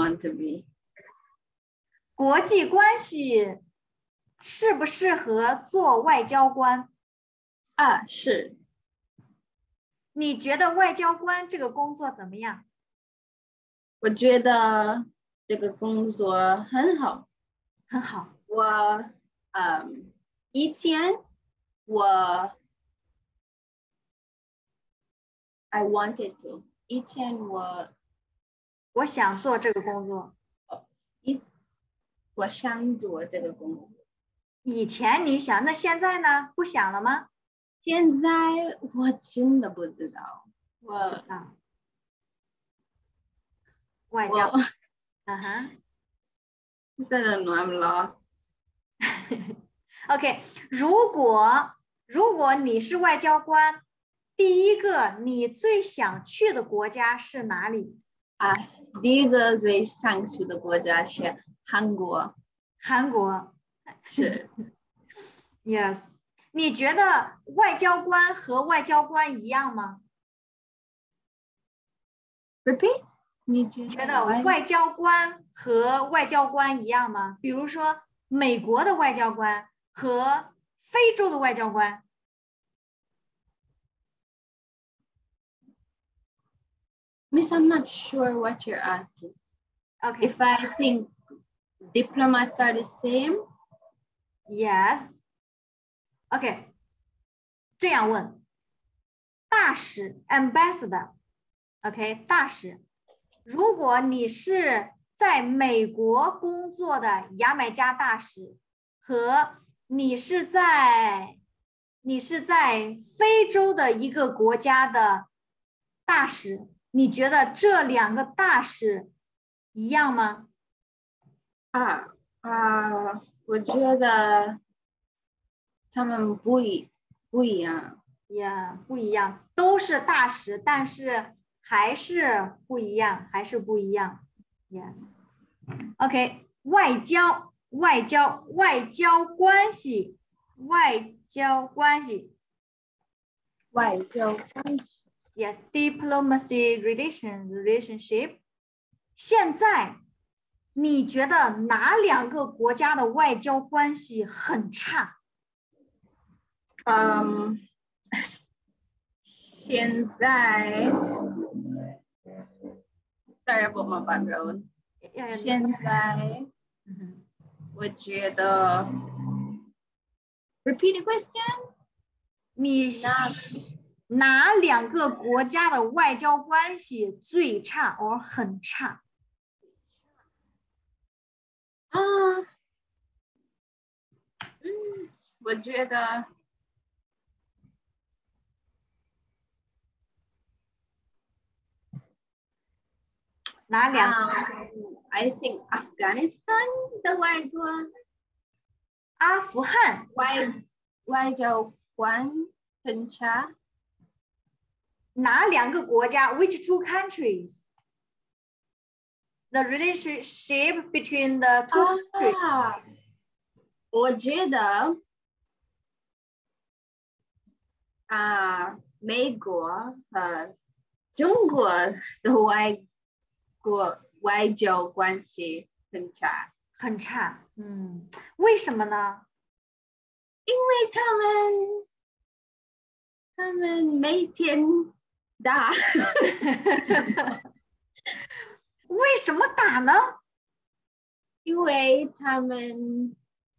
want to be. 国际关系适不适合做外交官？ 是。 你觉得外交官这个工作怎么样？ 我觉得这个工作很好。 很好。 我以前我 I wanted to 以前我想做这个工作。 我想做这个工作。 以前你想，那现在呢？不想了吗？ 现在我真的不知道。 外交。I don't know, I'm lost. OK， 如果你是外交官，第一个你最想去的国家是哪里？ 第一个最想去的国家是韩国。 韩国。 是。 Yes， 你觉得外交官和外交官一样吗？ Repeat？ 你觉得外交官和外交官一样吗？比如说美国的外交官和非洲的外交官。 Miss, I'm not sure what you're asking. Okay. If I think diplomats are the same? Yes. OK. 这样问，大使 ambassador。OK， 大使。如果你是在美国工作的牙买加大使，和你是在非洲的一个国家的大使，你觉得这两个大使一样吗？ 我觉得他们不一样。 不一样，都是大使，但是还是不一样。Yes。 OK， 外交关系。Yes， diplomacy relationship。 现在你觉得哪两个国家的外交关系很差？ 现在 Sorry about my background. 现在我觉得 Repeat the question. 你哪两个国家的外交关系最差或很差？ 我觉得哪两个 ？I think Afghanistan 的外交阿富汗外交官很差。 哪两个国家 ？Which two countries? The relationship between the two countries. 我觉得美国和中国的外交关系很差。 很差。为什么呢？ 因为他们每天打。 为什么打呢？ 因为他们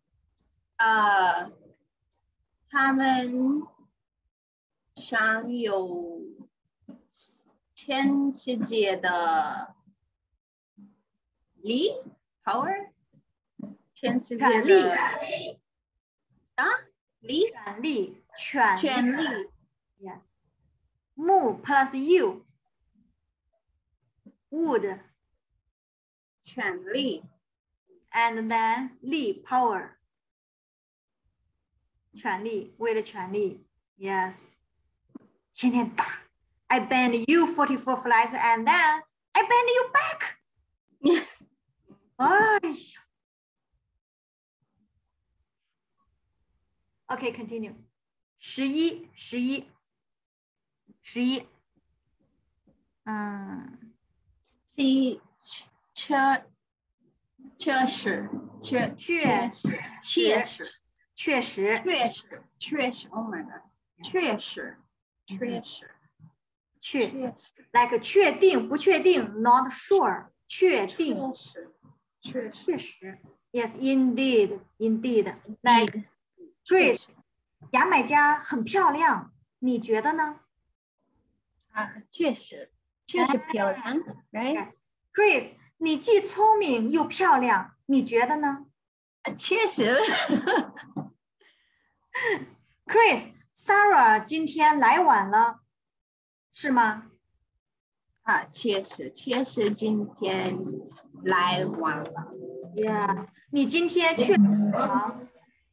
想有全世界的power， 全世界的权力。 Yes. Mu plus you. Would. 权力。 And then 力 power. 权力，为了权力。Yes. 天天打。I banned you 44 flights and then I banned you back. 哎呀。OK, continue. 11。 确实 Oh my god， 确实 like 确定不确定 not sure 确定确实 yes indeed like Chris 牙买加很漂亮，你觉得呢？ 确实漂亮 right Chris 你既聪明又漂亮，你觉得呢？ 确实 Chris Sarah 今天来晚了，是吗？ 确实今天来晚了。 Yes， 你今天确实很忙。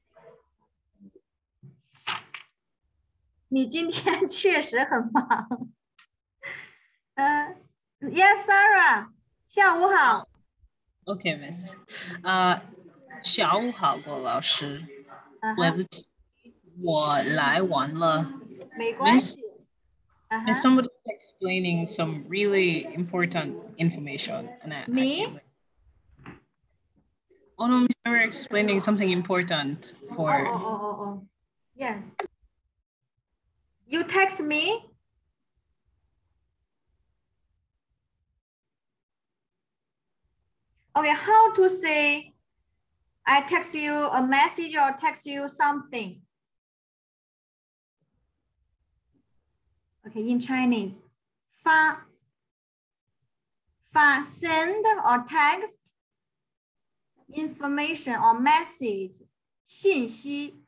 你今天确实很忙。Yes, Sarah， 下午好。 Okay, Miss. 下午好，郭老师。对不起，我来晚了。 没关系。 Miss, somebody explaining some really important information, and Me? Oh no, Miss, they were explaining something important for. Oh. Yeah. You text me? Okay, how to say I text you a message or text you something? Okay, in Chinese. 发 send or text information or message 信息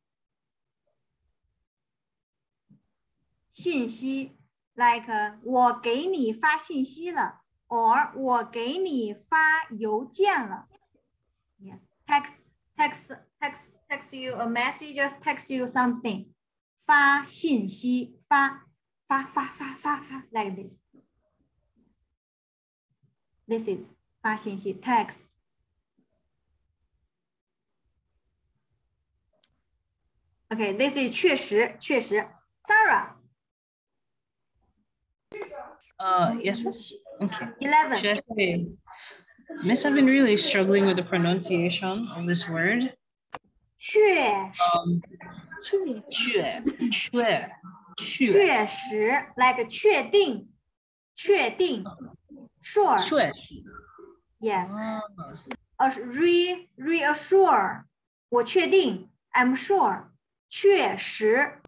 like 我给你发信息了 or 我给你发邮件了 yes text you a message just text you something 发信息发 like this is 发信息 text okay this is 确实 Sarah yes, Miss. Okay. 11. Miss, I've been really struggling with the pronunciation of this word. 确实 like 确定 sure yes reassure 我确定 I'm sure 确实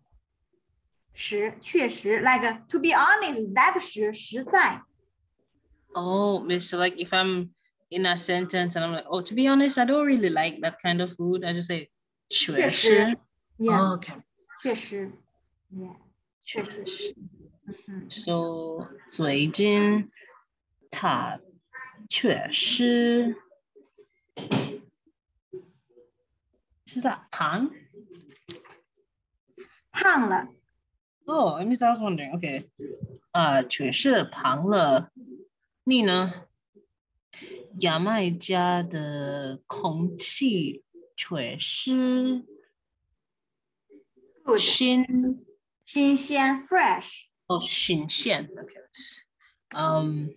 like to be honest that 实在 Oh, Miss, so like if I'm in a sentence and I'm like, oh, to be honest, I don't really like that kind of food, I just say 确实 yes oh, okay 确实 yeah 确实 So 最近他确实是啥胖了 Oh, I was wondering. Okay. 确实胖了。你呢？牙买加的空气确实新鲜 fresh 哦，新鲜 OK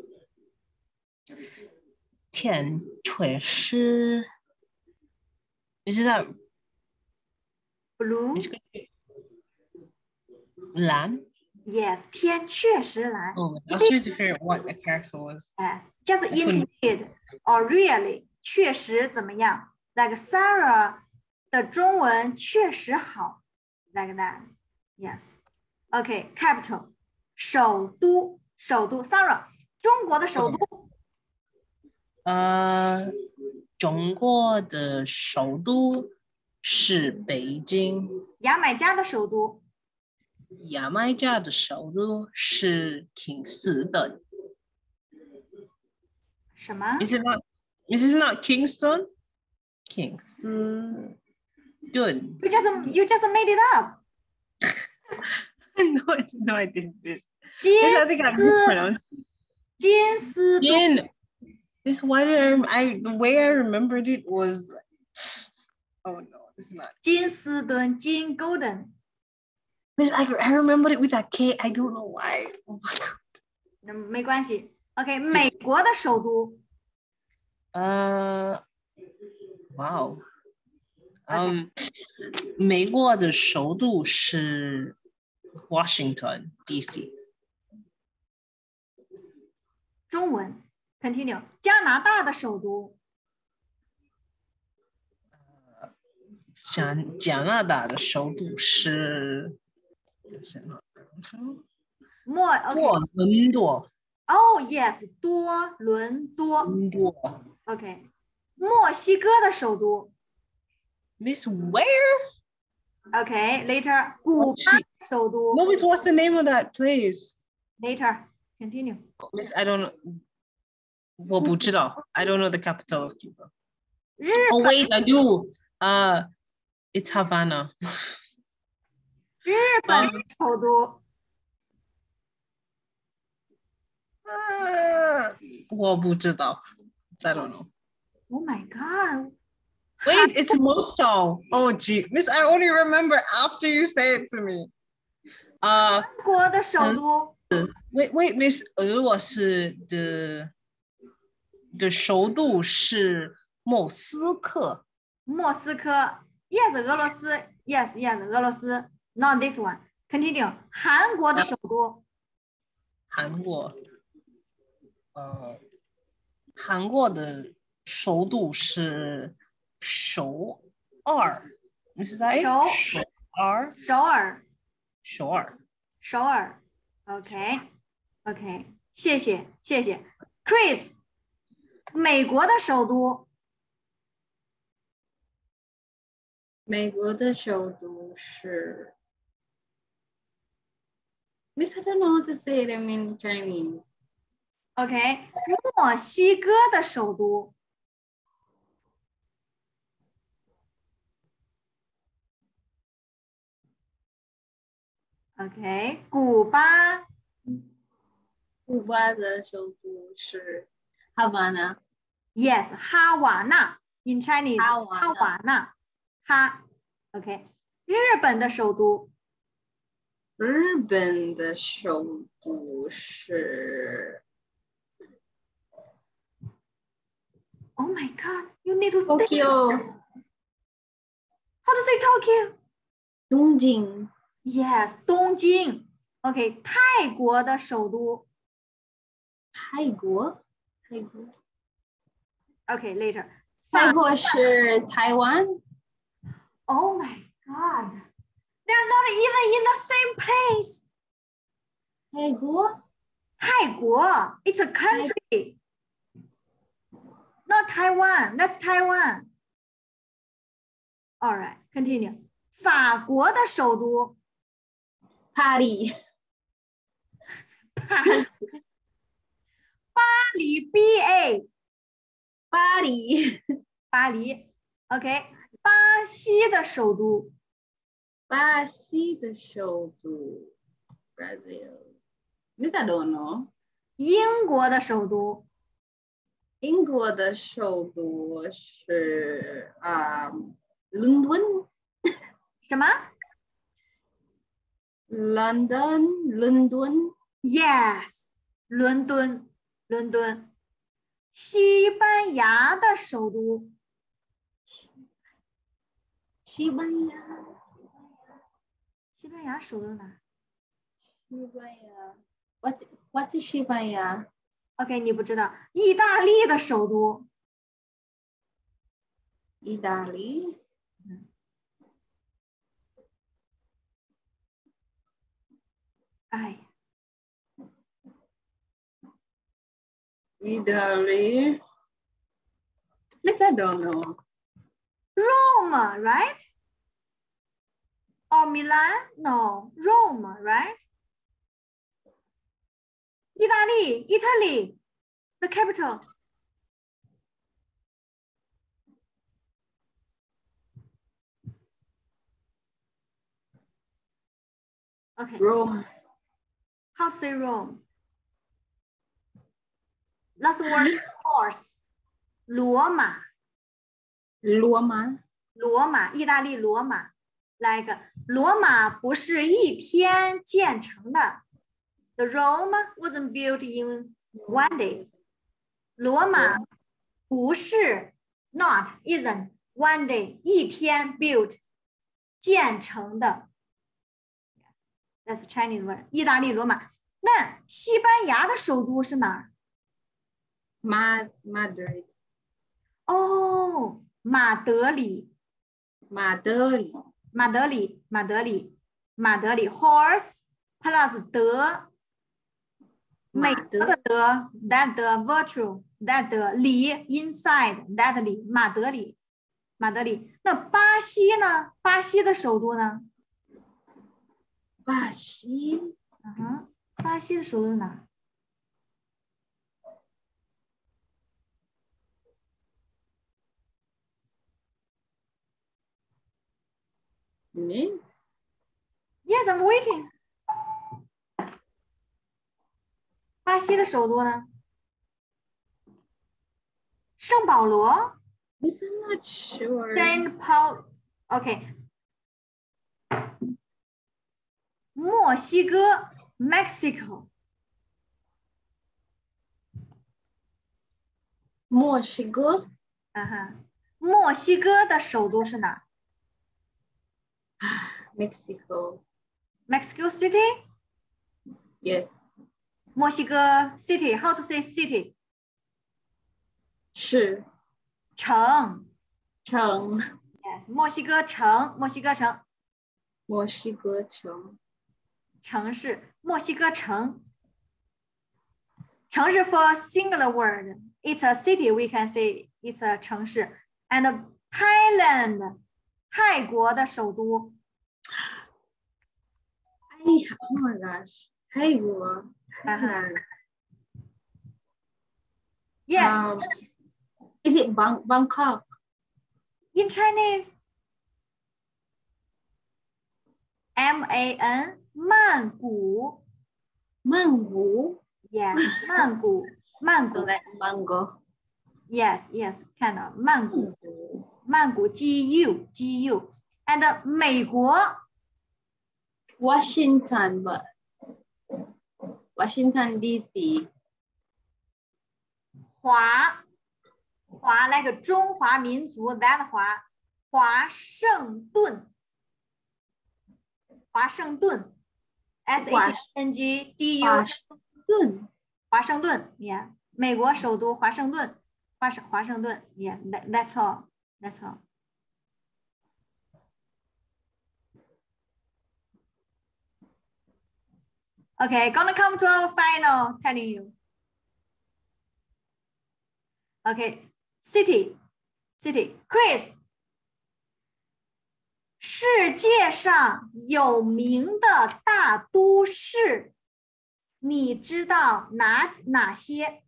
天确实 Is that blue 蓝 yes 天确实蓝 Oh, I was trying to figure out what the character was. yes just indeed or really 确实怎么样 like Sarah 的中文确实好 like that yes okay capital 首都 Sarah 中国的首都中国的首都是北京。 牙买加的首都牙买加的首都是金斯顿。 什么 Is it not Kingston? Kingston. You just made it up. No, I didn't. I think I mispronounced. 金斯顿 This why did the way I remembered it was. Oh no, this is not. 金斯顿 golden. Miss, I remembered it with a K. I don't know why. Oh my god. 没关系。OK， 美国的首都哇哦，美国的首都是 Washington D.C. 中文 continue。加拿大的首都加拿大的首都是多伦多。 Oh yes， 多伦多。OK， 墨西哥的首都 Miss Where？ OK later， 古巴首都 No, Miss, what's the name of that place? Later continue。 Miss, I don't know. 我不知道。I don't know the capital of Cuba. Oh wait, I do. It's Havana. 日本首都我不知道。I don't know. Oh my god. Wait, it's Moscow. Oh gee, Miss, I only remember after you say it to me. 韩国的首都 Wait, Miss, 俄罗斯的首都是莫斯科。 莫斯科 Yes， 俄罗斯 Yes， 俄罗斯 Not this one。 Continue。 韩国的首都韩国的首都是首尔。首尔。OK， 谢谢。Chris， 美国的首都是 Miss, I don't know how to say them in Chinese. OK， 墨西哥的首都OK， 古巴的首都是 Havana。 Yes， 哈瓦那 In Chinese 哈瓦那OK， 日本的首都是 Oh my god, you need to Tokyo. think. How to say Tokyo? 东京。 Yes， 东京。OK， 泰国的首都。 泰国。 OK later。 泰国是台湾。 Oh my god, they're not even in the same place. 泰国 It's a country. Not Taiwan, that's Taiwan. All right, continue. 法国的首都巴黎。 巴黎 BA 巴黎 OK， 巴西的首都 Brazil。 Miss, I don't know。 英国的首都英国的首都是伦敦。 什么 London。 Yes， 伦敦。西班牙的首都西班牙首都哪 What's 西班牙 OK， 你不知道。意大利的首都意大利。 哎， 意大利 Miss, I don't know. Rome, right? Or Milan? No, Rome, right? 意大利 Italy, the capital. Okay. Rome. How to say Rome? Last word, horse. 罗马，意大利罗马。来一个，罗马不是一天建成的。The Rome wasn't built in one day. 罗马不是 not isn't one day 一天 built 建成的。That's Chinese word 意大利罗马。那西班牙的首都是哪儿？ Madrid. 哦，马德里。马德里 horse plus 德，美德的德 that 德 virtual that 德里 inside that 里马德里。那巴西呢？巴西的首都呢？ 巴西， 巴西的首都是哪儿？ Me? Yes, I'm waiting. 巴西的首都呢？圣保罗。 Yes, I'm not sure. Saint Paul. OK. 墨西哥 Mexico. 墨西哥。 墨西哥的首都是哪？ Mexico. Mexico City? Yes. 墨西哥 City. How to say city? 市。 城。Yes. 墨西哥城。城市。墨西哥城。城市 for singular word. It's a city. We can say it's a 城市。And Thailand. 泰国的首都。 Oh my gosh. 泰国。 Yes. Is it Bangkok? In Chinese, M-A-N, 曼谷。 曼谷。 Yes, 曼谷。 Like mango. Yes, kind of 曼谷 G-U. And 美国 Washington, but Washington DC. 华 like 中华民族 that 华盛顿 S-H-N-G-D-U 华盛顿 yeah 美国首都华盛顿 yeah that's all okay gonna come to our final telling you okay city Chris 世界上有名的大都市你知道哪些？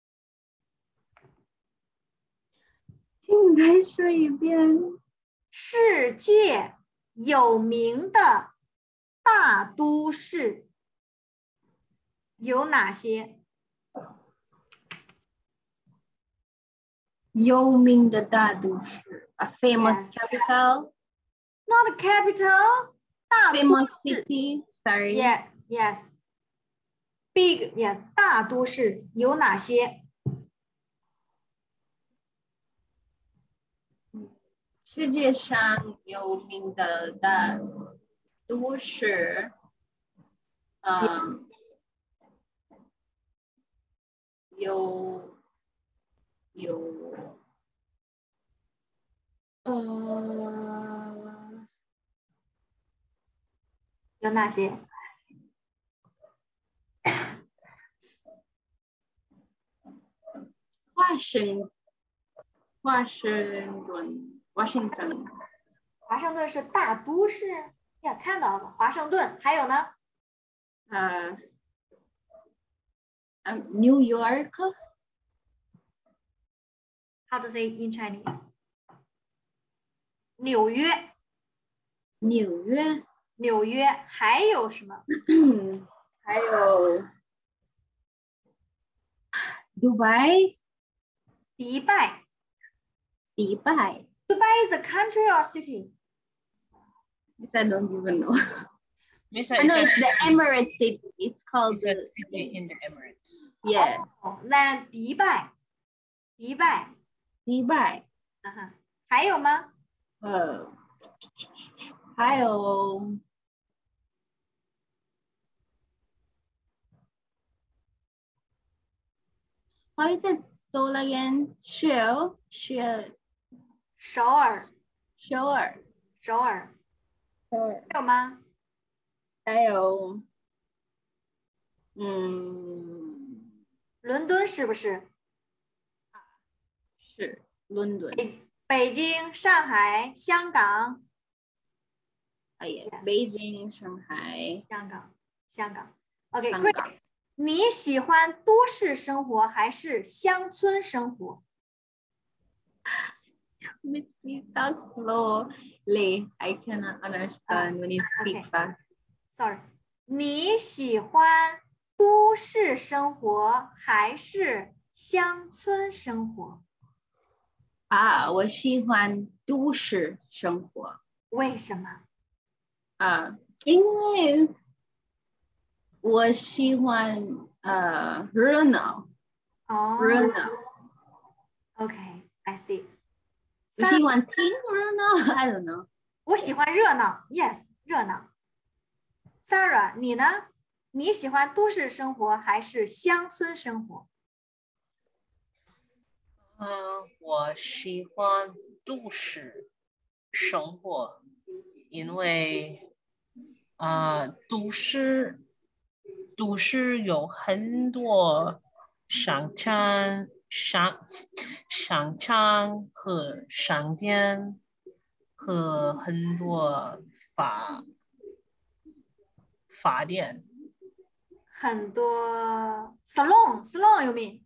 请再说一遍。 世界有名的大都市有哪些？ 有名的大都市 a famous capital? Not a capital. 大都市 famous city. Sorry. Yes. Big, yes. 大都市有哪些？ 世界上有名的大都市，有哪些？ 华盛顿。 华盛顿是大都市呀，看到了华盛顿，还有呢 ？New York. How to say in Chinese? 纽约。纽约还有什么？ 还有迪拜。 Dubai is a country or city? Yes, I don't even know. I know it's the Emirates city. It's called it's a city in the Emirates. Yeah. Then 迪拜迪拜， 还有吗？ 还有，How is it Seoul again? 首尔， 首尔， 还有吗？ 还有， 伦敦是不是？ 是伦敦。 北京、上海、香港。 yes. 北京、上海、 香港。OK， 香港。 Chris， 你喜欢都市生活还是乡村生活 Miss, please talk slowly. I cannot understand when you speak fast. Sorry， 你喜欢都市生活还是乡村生活？ 我喜欢都市生活。 为什么？ 因为我喜欢热闹。热闹。 OK，I see。 我喜欢听热闹 ，I don't know。 我喜欢热闹 ，Yes， 热闹。Sarah， 你呢？你喜欢都市生活还是乡村生活？ 我喜欢都市生活，因为都市有很多商场和商店和很多法店。 很多 salon you mean？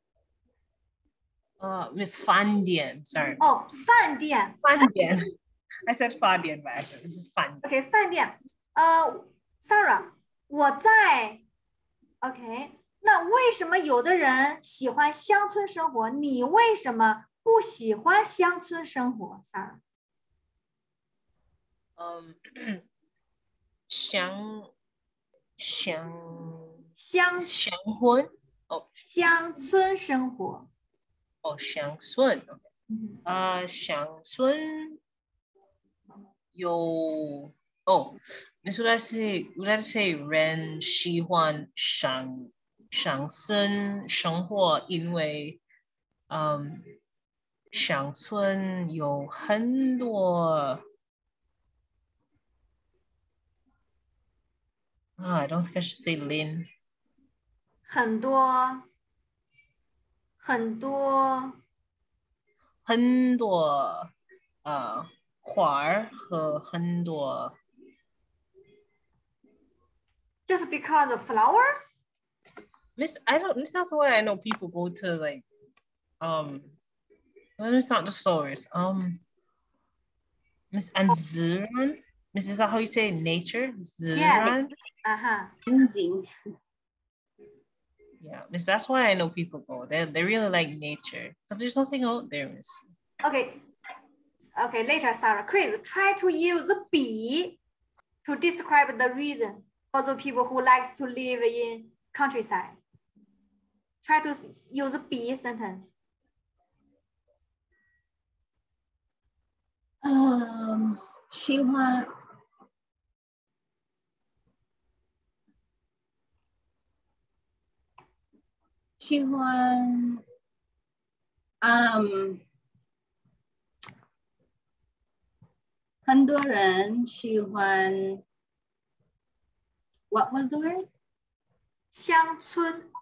饭店 ，sorry。 哦，饭店。 I said 饭店 by accident. This is 饭店。 OK， 饭店。Sarah， 我在 OK。那为什么有的人喜欢乡村生活？你为什么不喜欢乡村生活 ，Sarah？ 乡村生活。 乡村。乡村有would I say 人喜欢乡村生活，因为乡村有很多I don't think I should say Lin。 很多花儿和很多 Just because of flowers? Miss that's why I know people go to like it's not just flowers. Miss and Ziran. Miss, is that how you say nature? Ziran? Yes. Yeah, Miss, that's why I know people go. They really like nature because there's nothing out there, Miss. Okay, later, Sarah. Chris, try to use the be to describe the reason for the people who likes to live in countryside. Try to use the be sentence. 喜欢很多人喜欢 What was the word? 乡村。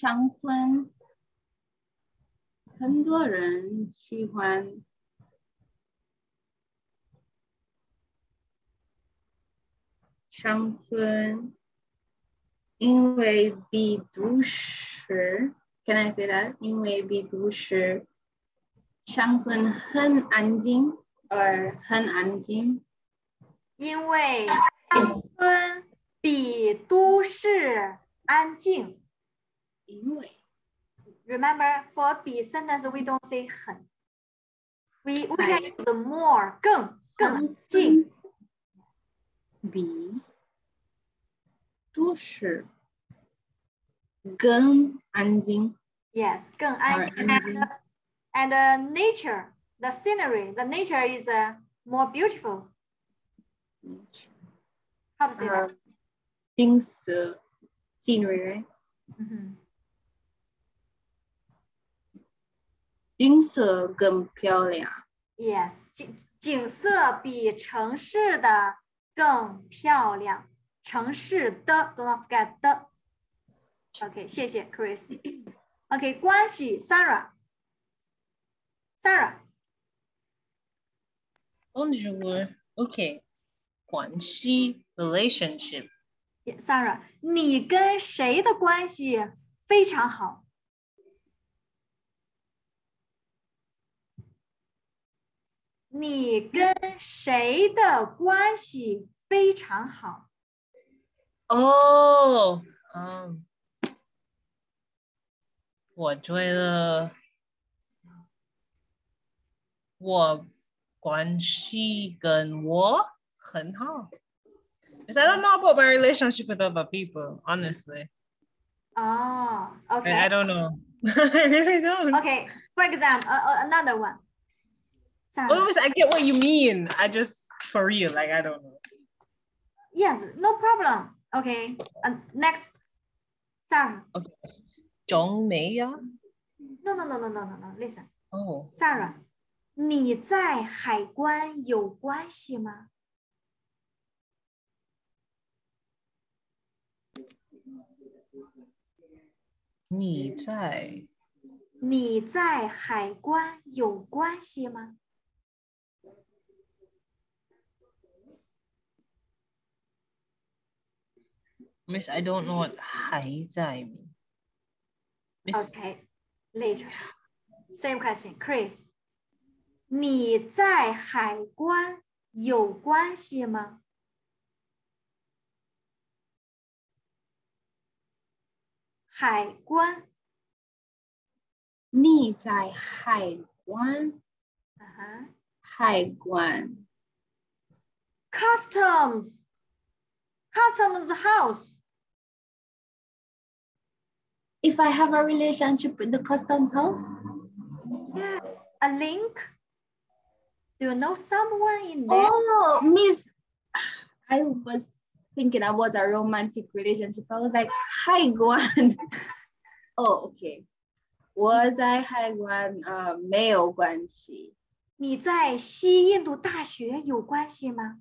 很多人喜欢乡村，因为比都市 Can I say that? 因为比都市乡村很安静 or 很安静。 因为乡村比都市安静。 因为 Remember, for be sentence we don't say 很。We can use the more 更近。 比都市更安静。 Yes, 更安静。 And nature, the scenery, the nature is more beautiful. How to say that? 景色 scenery, right? 景色更漂亮。 Yes， 景色比城市的更漂亮。城市的 ，don't not forget 的。OK， 谢谢 Chris。OK， 关系 Sarah。 Bonjour. Okay. 关系 relationship. Sarah， 你跟谁的关系非常好？你跟谁的关系非常好？ Oh, 我觉得我关系跟我很好。Because I don't know about my relationship with other people, honestly. Oh, okay. I don't know. I really don't. Okay, for example, another one. Sarah. Well, I get what you mean. I just, for real, like, I don't know. Yes, no problem. Okay, next. Sarah. Okay. 中美呀? No. Listen. Oh. Sarah, 你在海关有关系吗？ 你在海关有关系吗？ Miss, I don't know what 还在 mean. Miss, Okay, later. Same question, Chris. 你在海关有关系吗？海关。 你在海关？海关。 Customs house. If I have a relationship with the customs house? Yes, a link. Do you know someone in there? Oh, Miss, I was thinking about a romantic relationship. I was like, hi, Guan. Oh, okay. 我在海关没有关系。 你在西印度大学有关系吗？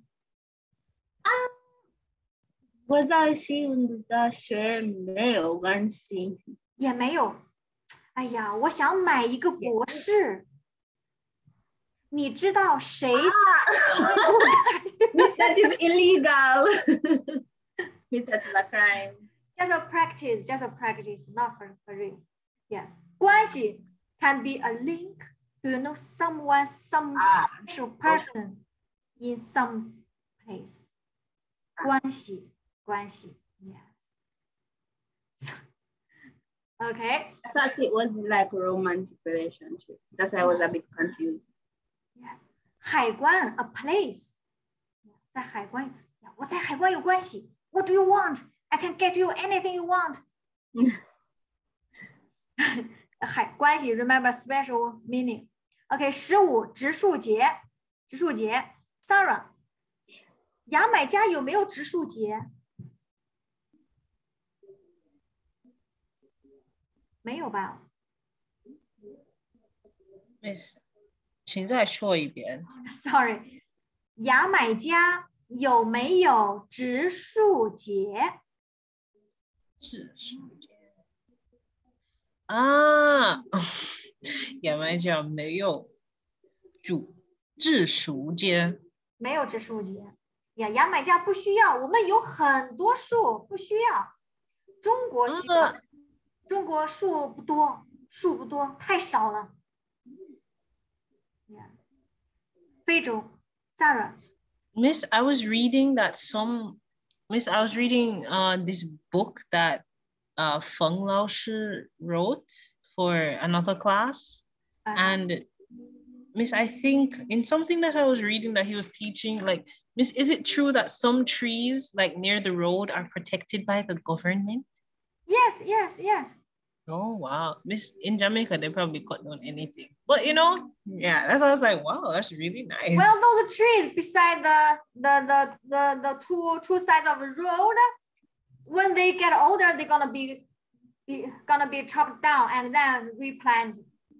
我在西印度大学没有关系。 也没有。哎呀，我想买一个博士。你知道谁 ？Miss, that is illegal. Miss, that's a crime. Just a practice, not for real. Yes. 关系 can be a link. Do you know someone, some special person in some place? 关系 yes. Okay. I thought it was like a romantic relationship. That's why I was a bit confused. Yes. 海关 a place. 在海关，我在海关有关系。What do you want? I can get you anything you want. 海关系 remember special meaning. OK, 15植树节 Sarah, 牙买加有没有植树节？没有吧 Miss, 请再说一遍。 Sorry, 牙买加有没有植树节？ 植树节啊，牙买加没有植树节。 没有植树节呀，牙买加不需要，我们有很多树，不需要。中国需要，中国树不多，太少了。非洲 ，Sarah。 Miss, I was reading this book that Feng Lao Shi wrote for another class. And Miss, I think in something that I was reading that he was teaching, like, Miss, is it true that some trees like near the road are protected by the government? Yes. Oh wow, Miss in Jamaica they probably cut down anything, but you know, yeah, that's why I was like, wow, that's really nice. Well, those trees beside the two sides of the road, when they get older, they're gonna be chopped down and then replant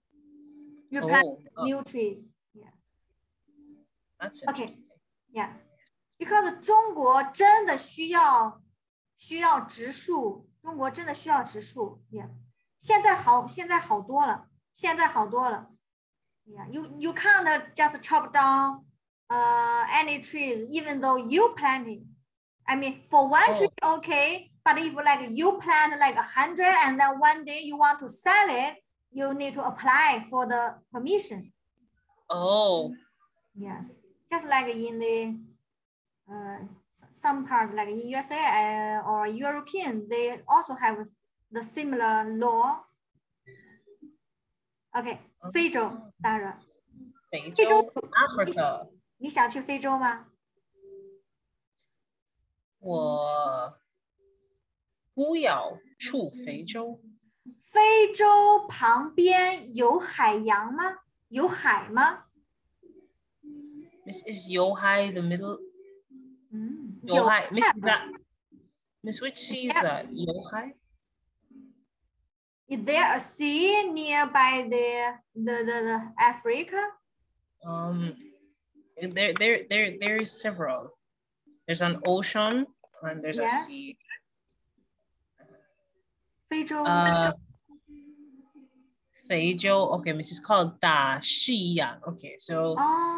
new trees. Yeah. That's okay. interesting. Yeah, because 中国真的需要植树，中国真的需要植树。Yeah. 现在好多了。Yeah, you can't just chop down any trees, even though you planted. I mean, for one tree, okay, but if like you plant like 100 and then one day you want to sell it, you need to apply for the permission. Oh. Yes, just like in the some parts, like in USA or European, they also have the similar law. Okay, 非洲 Sarah. 非洲 Africa. 你想去非洲吗？ 我不要去非洲。 非洲旁边有海洋吗？有海吗 Is Yohai the middle? 有 Yohai, Miss, which sea is that? Yohai? Is there a sea nearby the Africa? There is several. There's an ocean and there's a sea. 非洲。 非洲 okay, this is called 大西洋 okay, so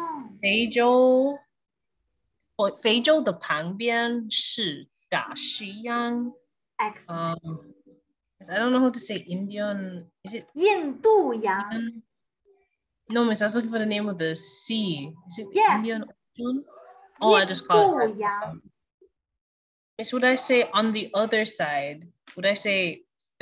非洲的旁边是大西洋 Excellent. I don't know how to say Indian. Is it 印度洋 No, miss, I was looking for the name of the sea. Is it Yes. Indian Ocean? Oh, I just called it. 印度洋 Miss, would I say on the other side? Would I say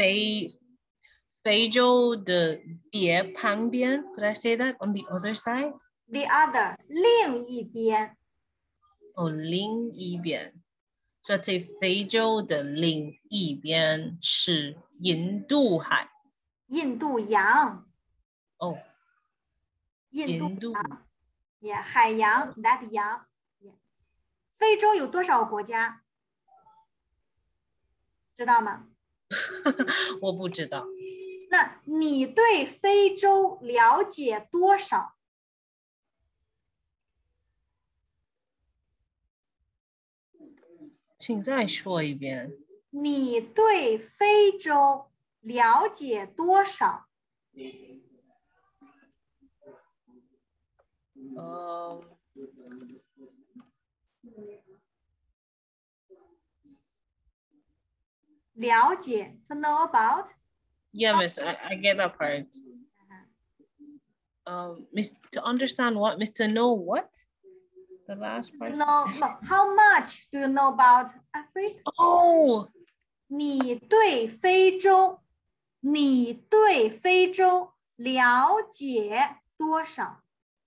非洲的别旁边? Could I say that on the other side? The other 另一边 Oh, 另一边。所以在非洲的另一边是印度海。 印度洋 Oh. 印度洋 Yeah, 海洋 that 洋 yeah. 非洲有多少国家？知道吗？ 我不知道。 那你对非洲了解多少？ 请再说一遍。 你对非洲了解多少？了解 to know about. Yeah, miss, I get that part. Miss, to understand what? Miss, to know what? The last part? No, how much do you know about Africa? Oh! 你对非洲了解多少？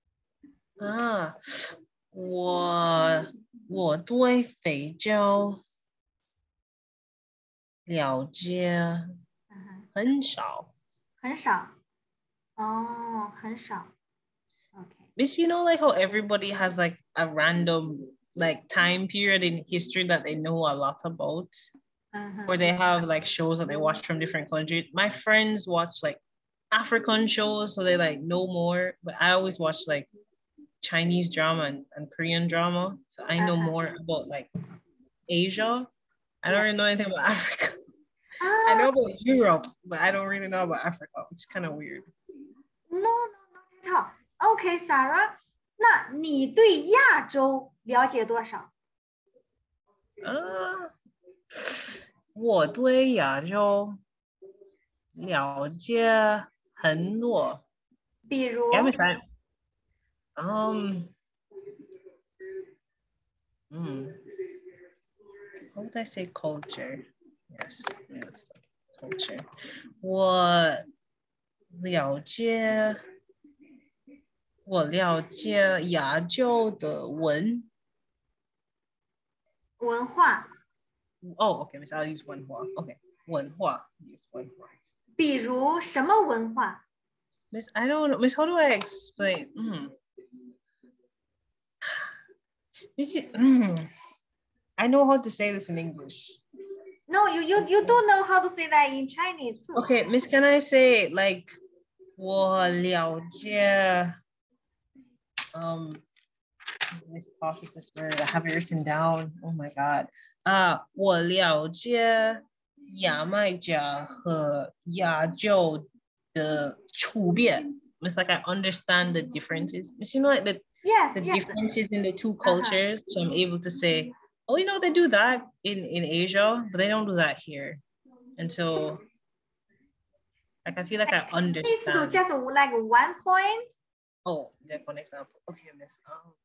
我对非洲了解很少。 很少。哦，很少。Okay. Miss, you know, like how everybody has like a random like time period in history that they know a lot about, or they have like shows that they watch from different countries. My friends watch like African shows, so they like know more. But I always watch like Chinese drama and Korean drama, so I know more about like Asia. I don't really know anything about Africa. I know about Europe, but I don't really know about Africa. It's kind of weird. No, not at all. Okay, Sarah. 那你对亚洲了解多少？ 我对亚洲了解很多。 比如 How would I say culture? Yes, culture. 我了解亚洲的文化。 Oh, okay, Miss, I'll use 文化. Okay, 文化. Use 文化. 比如什么文化？ Miss, I don't know. Miss, how do I explain? Miss, I know how to say this in English. No, you do know how to say that in Chinese too. Okay, Miss, can I say like 我了解 Miss tosses this word. I have it written down. Oh my god. 我了解牙买加和亚洲的区别. It's like I understand the differences. You know, like the Yes, differences in the two cultures. So I'm able to say, oh, you know, they do that in Asia, but they don't do that here. And so, like, I feel like I understand. Just like 1 point. Oh, like one example. Okay, Miss.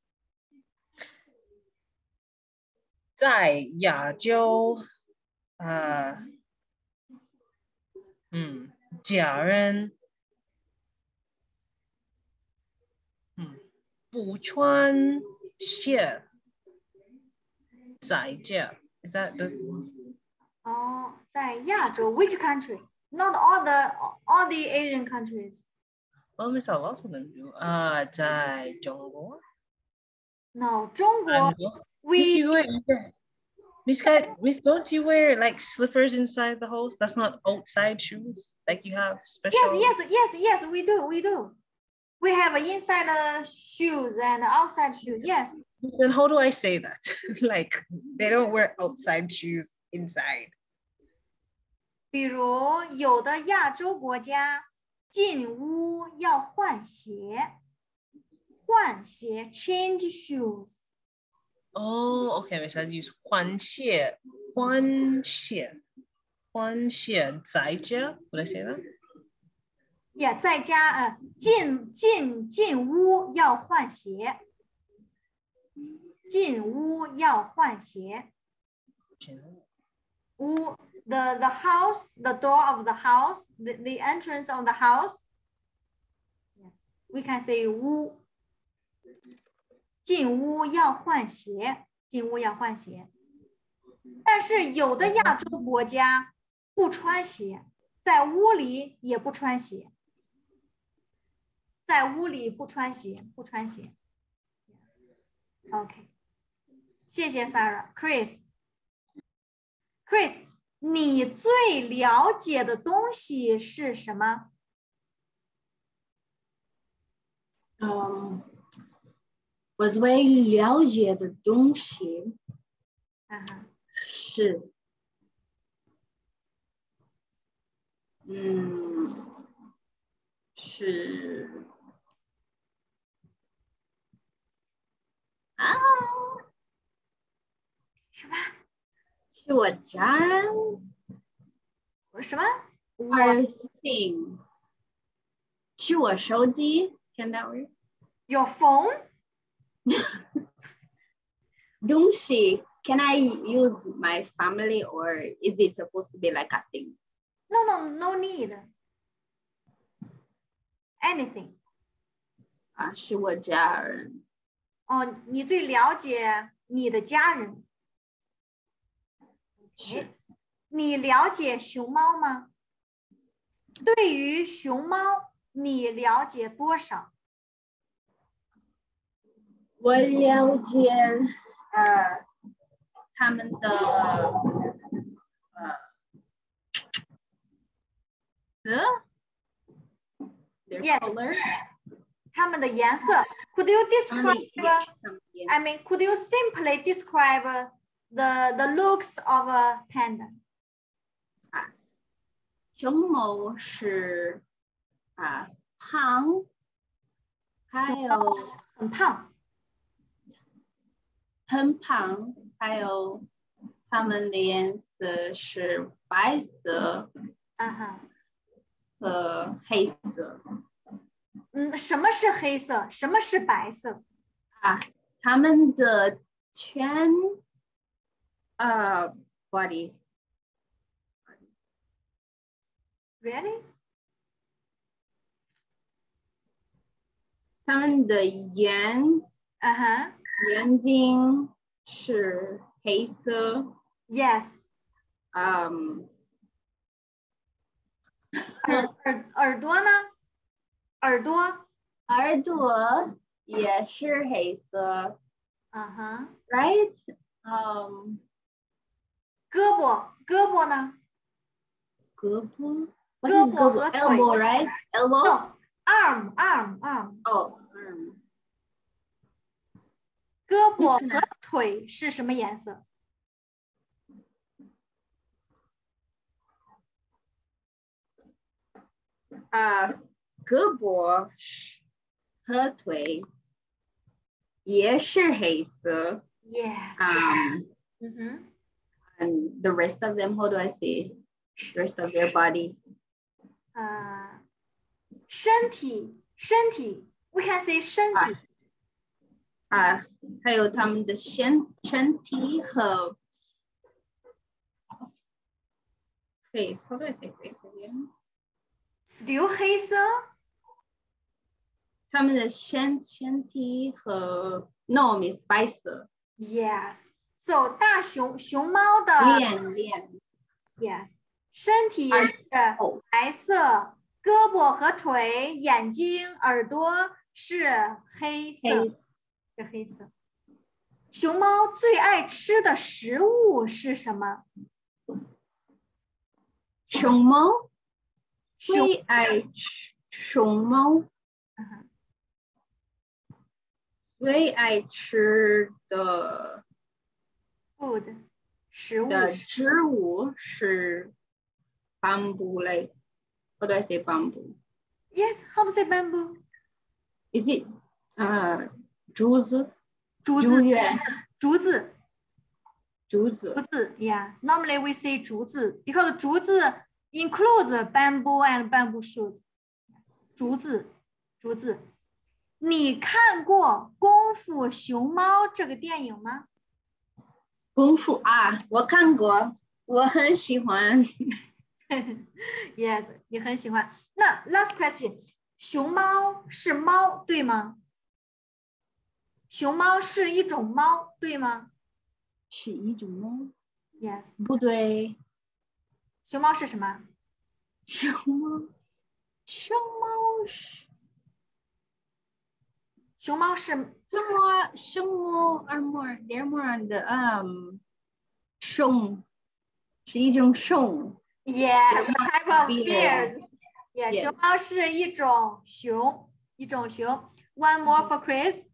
在亚洲，家人，不穿鞋在家。Is that the? 哦，在亚洲 which country? Not all the Asian countries. Oh, Miss, a lot of them do. 在中国。 No, 中国 Miss, you wear, Miss, don't you wear like slippers inside the house? That's not outside shoes. Like you have special. Yes, we do. We have inside shoes and outside shoes. Yes. Then how do I say that? Like they don't wear outside shoes inside. 比如有的亚洲国家进屋要换鞋 change shoes. Oh, okay. Miss, I use 换鞋在家. Would I say that? Yeah, 在家进屋要换鞋，进屋要换鞋。屋 the house, the door of the house, the entrance of the house. Yes, we can say 屋。进屋要换鞋，进屋要换鞋。但是有的亚洲国家不穿鞋，在屋里也不穿鞋。在屋里不穿鞋，不穿鞋。OK， 谢谢 Sarah。Chris， 你最了解的东西是什么？ 我最了解的东西是，是什么？ 是我家人。 什么 ？Our thing， 是我手机。Can that work? Your phone? 东西 Can I use my family or is it supposed to be like a thing? No need. Anything. 是我家人。 哦，你最了解你的家人。 是。 你了解熊猫吗？对于熊猫，你了解多少？ 我了解他们的 Yes. color. 他们的颜色。Could you describe? I mean, could you simply describe the looks of a panda? 熊猫是胖，还有很胖， 很胖，还有它们的颜色是白色和黑色。 什么是黑色？什么是白色？ 它们的全body。 Really? 他们的眼睛是黑色。 Yes. 耳朵呢？耳朵。 耳朵也是黑色。Right? 胳膊呢？ 胳膊。 胳膊和腿。 Elbow, right? Elbow? No, arm. Oh, 胳膊和腿是什么颜色？ 胳膊和腿也是黑色。 Yes. And the rest of them, how do I say? The rest of their body. 身体 we can say 身体。 还有他们的身体和 face. How do I say face again? Still 黑色。 他们的身体和 no is 白色。 Yes. So 大熊猫的脸 Yes. 身体是白色，胳膊和腿、眼睛、耳朵是黑色，是黑色。熊猫最爱吃的食物是什么？ 熊猫最爱熊猫最爱吃的 food 食物的植物是 bamboo like how do I say bamboo? Yes, how to say bamboo? Is it 竹子 Yeah, normally we say 竹子 because 竹子 includes bamboo and bamboo shoot. 竹子。你看过《功夫熊猫》这个电影吗？ 功夫我看过，我很喜欢。 Yes, 你很喜欢。那 last question， 熊猫是猫对吗？熊猫是一种猫对吗？ 是一种猫 Yes， 不对。 熊猫是什么？ 熊猫是熊猫是 are more they're more on the 熊是一种熊。 Yes, type of bears. Yeah. 熊猫是一种熊。One more for Chris.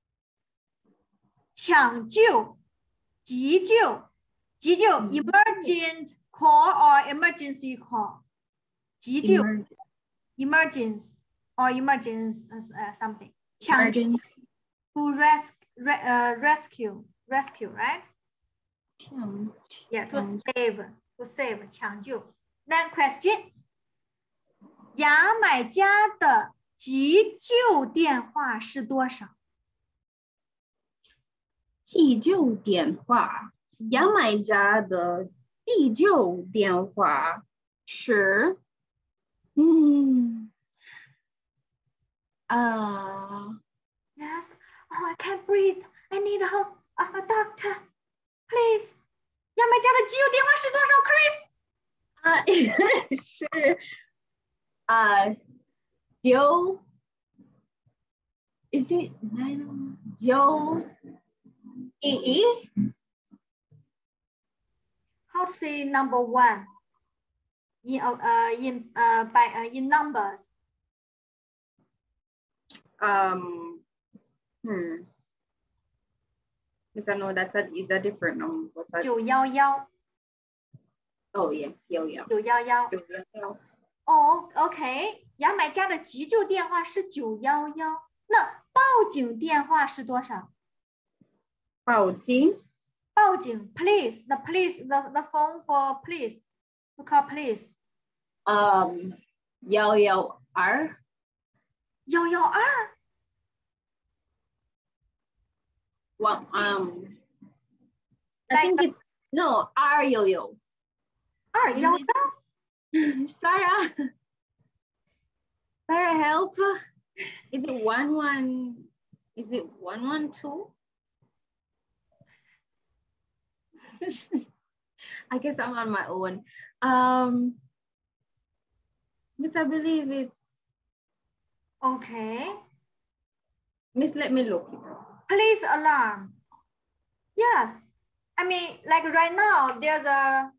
抢救，急救 emergent call or emergency call. 急救 emergency or emergency something. 抢救 to rescue, right? Yeah, to save 抢救。Then question， 牙买加的急救电话是多少？ 急救电话，牙买加的急救电话是 Yes. Oh, I can't breathe. I need help. A doctor, please. 牙买加的急救电话是多少 ，Chris？ 是9 Is it 911? How to say number one? In numbers. Because I know it's a different number. 911. Oh yes, 911. 911. Oh, OK. 牙买加的急救电话是911。那报警电话是多少？ 报警 police, the phone for police, to call police. 112 112 Well, I think it's no R11 211 Sarah, help. Is it 11? Is it 112? I guess I'm on my own. Miss, I believe it's, Okay. Miss, let me look it up. Police alarm. Yes. I mean, like right now, there's a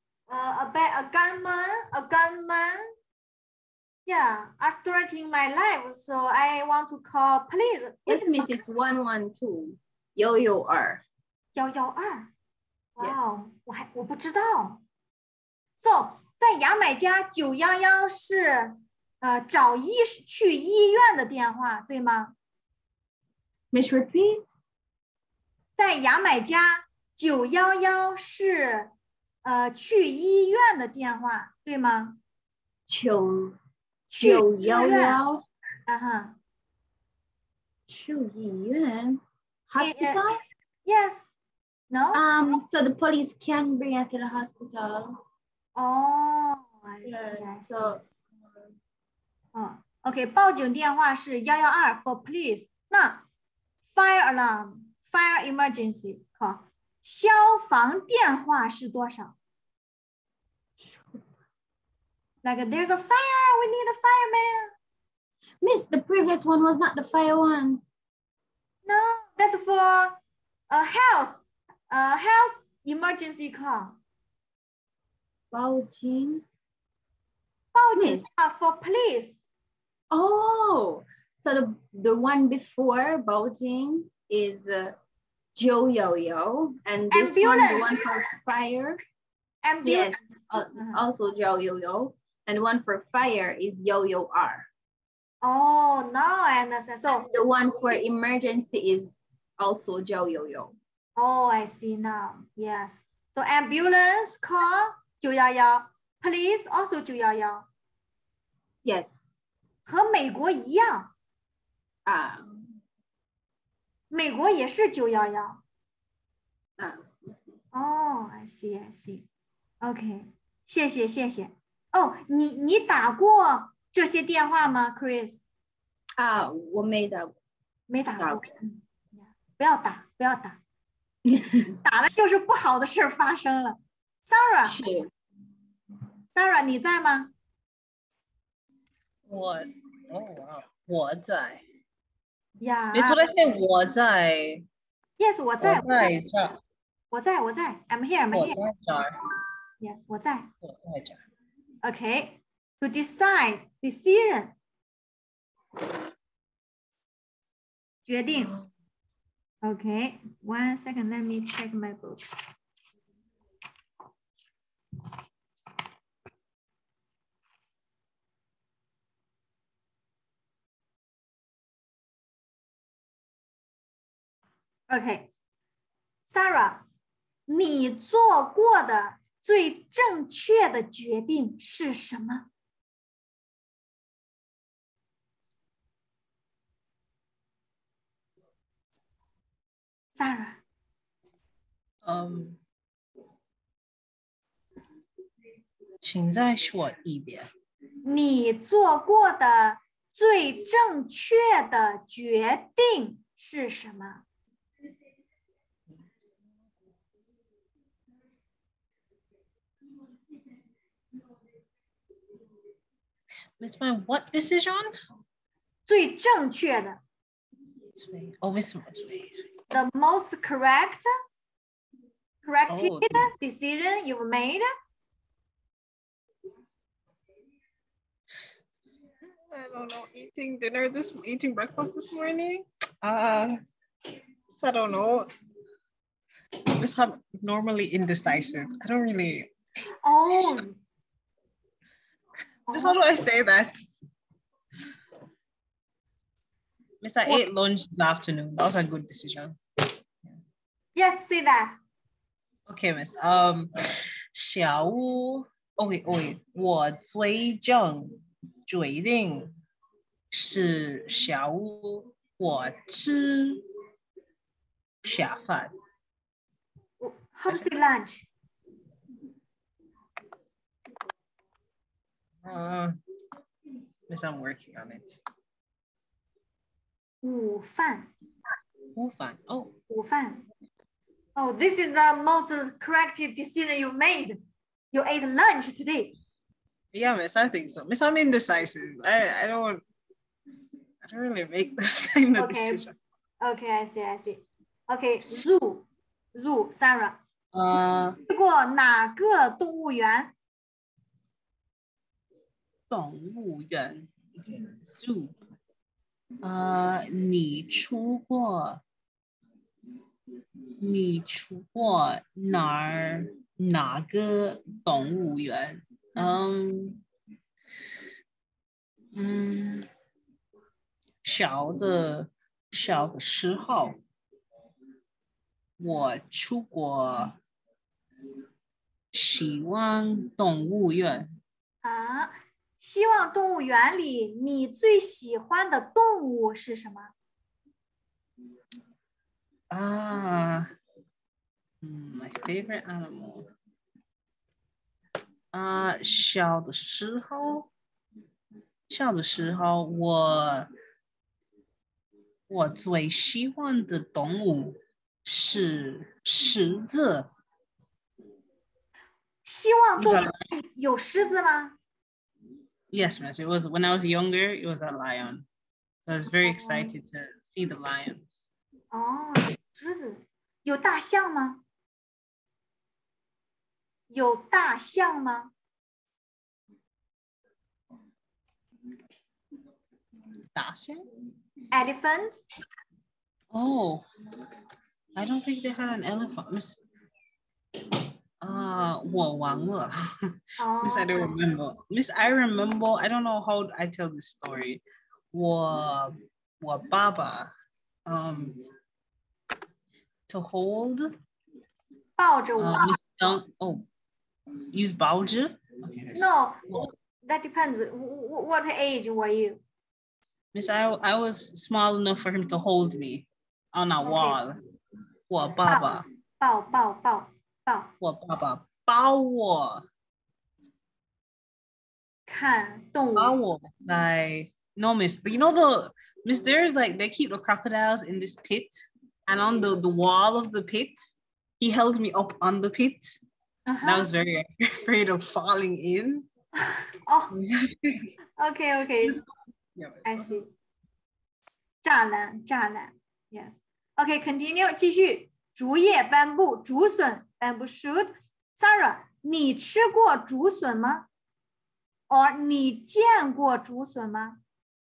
gunman. Yeah, are threatening my life. So I want to call police. Yes, Miss, it's 112. YOYO-R. 112. Wow，我不知道。So 在牙买加911是去医院的电话，对吗？ Miss, repeat. 在牙买加911是去医院的电话，对吗？去医院。 去医院 Hospital? Yes. No? So the police can bring her to the hospital. Oh, I see, Yeah, I see. so, OK， 报警电话是112 for police。那 fire alarm, fire emergency， 好，消防电话是多少？ Like there's a fire, we need a fireman. Miss, the previous one was not the fire one. No, that's for a health emergency call. 报警电话 for police. Oh, so the one before 报警 is911, and this ambulance. one, the one for fire. Ambulance. Yes, also 911, and one for fire is YOYO-R. Oh, now I understand. So and the one for emergency is also 911. Oh, I see now. Yes. So ambulance call 911, police also 911. Yes. 和美国一样。美国也是911。Oh, I see, I see. OK， 谢谢。哦，你打过这些电话吗 ，Chris？ 我没打过。 没打过。不要打。打了就是不好的事儿发生了。Sarah，你在吗？ 我在。 Yeah. 你说的是我在。 Yes， 我在。我在。I'm here. 我在这儿。 Yes， 我在。 我在这儿。 Okay. To decide, decision. 决定。Okay. 1 second. Let me check my book. Okay. Sarah, 你做过的最正确的决定是什么？ Sarah. 请再说一遍。 你做过的最正确的决定是什么？ Miss, my what decision? 最正确的。 Oh, Miss. The most correct decision you've made? I don't know. Eating breakfast this morning. I don't know. I'm normally indecisive. I don't really. Oh. Miss, how do I say that? Miss, I ate lunch this afternoon. That was a good decision. Yes, say that. Okay, Miss. 小屋。wait. 我最正决定是下午我吃下饭。 How to say lunch? Miss, I'm working on it. 午饭。 午饭。Oh. 午饭。Oh, this is the most correct decision you made. You ate lunch today. Yeah, Miss, I think so. Miss, I'm indecisive. I don't really make those kind of Okay. decisions. Okay, I see. Okay, zoo, Sarah. 去过哪个动物园？ 动物园 ，okay, zoo。你出过哪个动物园？小的时候，我出过希望动物园。 啊，希望动物园里你最喜欢的动物是什么？ My favorite animal. 小的时候，我最喜欢的动物是狮子。 希望动物园里有狮子吗？ Yes, miss. It was when I was younger. It was a lion. I was very excited to see the lions. 哦，有狮子，有大象吗？有大象吗？ 大象? Elephant? Oh, I don't think they had an elephant, miss. 我忘了。Miss, I don't remember. Miss, I remember. I don't know how I tell this story. 我爸爸 to hold 抱着我。 Miss Young. Oh, use 抱着? Okay, No, that depends. What age were you? Miss, I was small enough for him to hold me on a wall. 我爸爸抱我。 看动物。 抱我在 No, miss. You know miss, there's like they keep the crocodiles in this pit, and on the wall of the pit, he held me up on the pit. And I was very afraid of falling in. Oh, okay. Yeah, I see. 栅栏 Yes. Okay, continue. 继续。竹叶 bamboo 竹笋 bamboo shoot. Sarah, 你吃过竹笋吗？ or 你见过竹笋吗？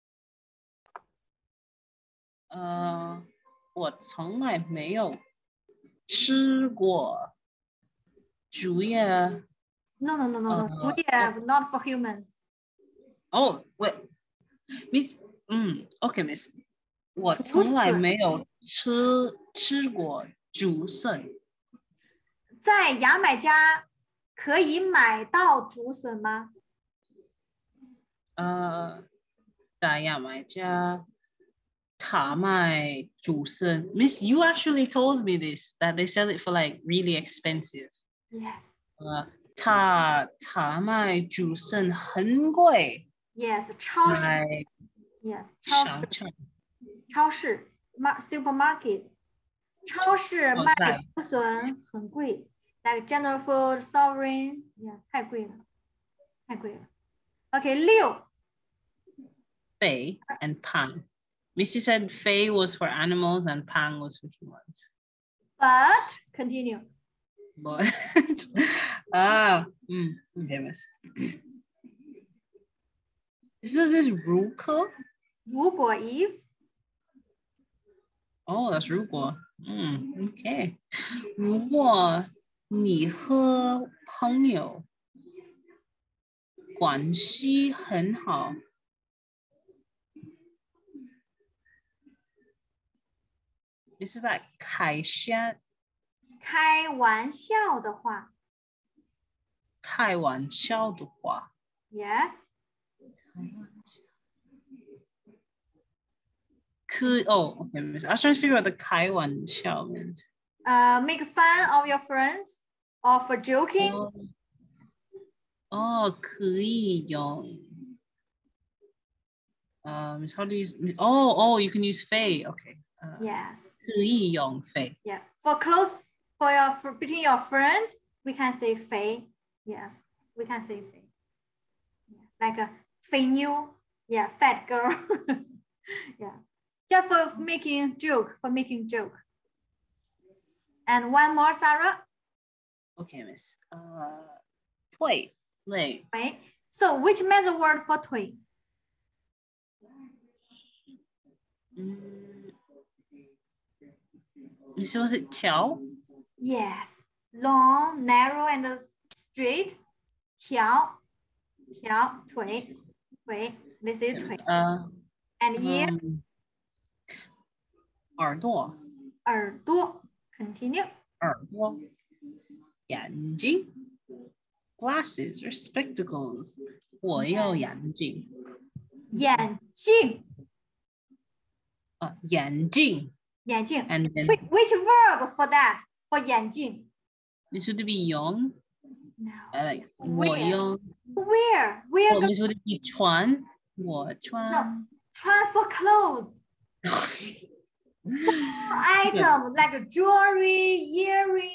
我从来没有吃过竹叶。 No. 竹叶 not for humans. Oh, wait. Miss, okay, miss. 我从来没有吃过竹笋。 在牙买加可以买到竹笋吗？ 在牙买加他卖竹笋。Miss, you actually told me this, that they sell it for like really expensive. Yes. 他卖竹笋很贵。 Yes, 超市。Yes, 超市 supermarket. 超市卖竹笋很贵 ，like general food, sovereign, yeah, 太贵了。Okay, 6. Fei and Pang. Miss, you said Fei was for animals and Pang was for humans. But continue. But okay, miss. This is Ruka. 如果 if. Oh, that's 如果. Okay. 如果你和朋友关系很好，你是在开玩笑的话。 开玩笑的话。 Yes. Okay, miss. I was trying to figure out the 开玩笑 meant. Make fun of your friends or for joking. 可以用。Miss, how do you use? Oh, you can use 非 Okay. Yes. 可以用非 Yeah. For between your friends, we can say 非 Yes, we can say 非 like a 肥妞, yeah, fat girl. Yeah, just for making joke, And one more, Sarah. Okay, miss. Toy, leg. Right. So which means the word for 腿? Miss, was it 条? Yes, long, narrow, and straight. 条, 腿. This is 腿. And ear. 耳朵. 耳朵. Continue. 耳朵. 眼睛. Glasses or spectacles. 我有眼镜. 眼镜. 眼镜. 眼镜. And then which verb for that? For 眼镜? Miss, would it be 用? No. Like 我 Where? 用. Where? Oh, Miss, would it be 穿? 我穿. No. 穿 for clothes. Item like jewelry, earring.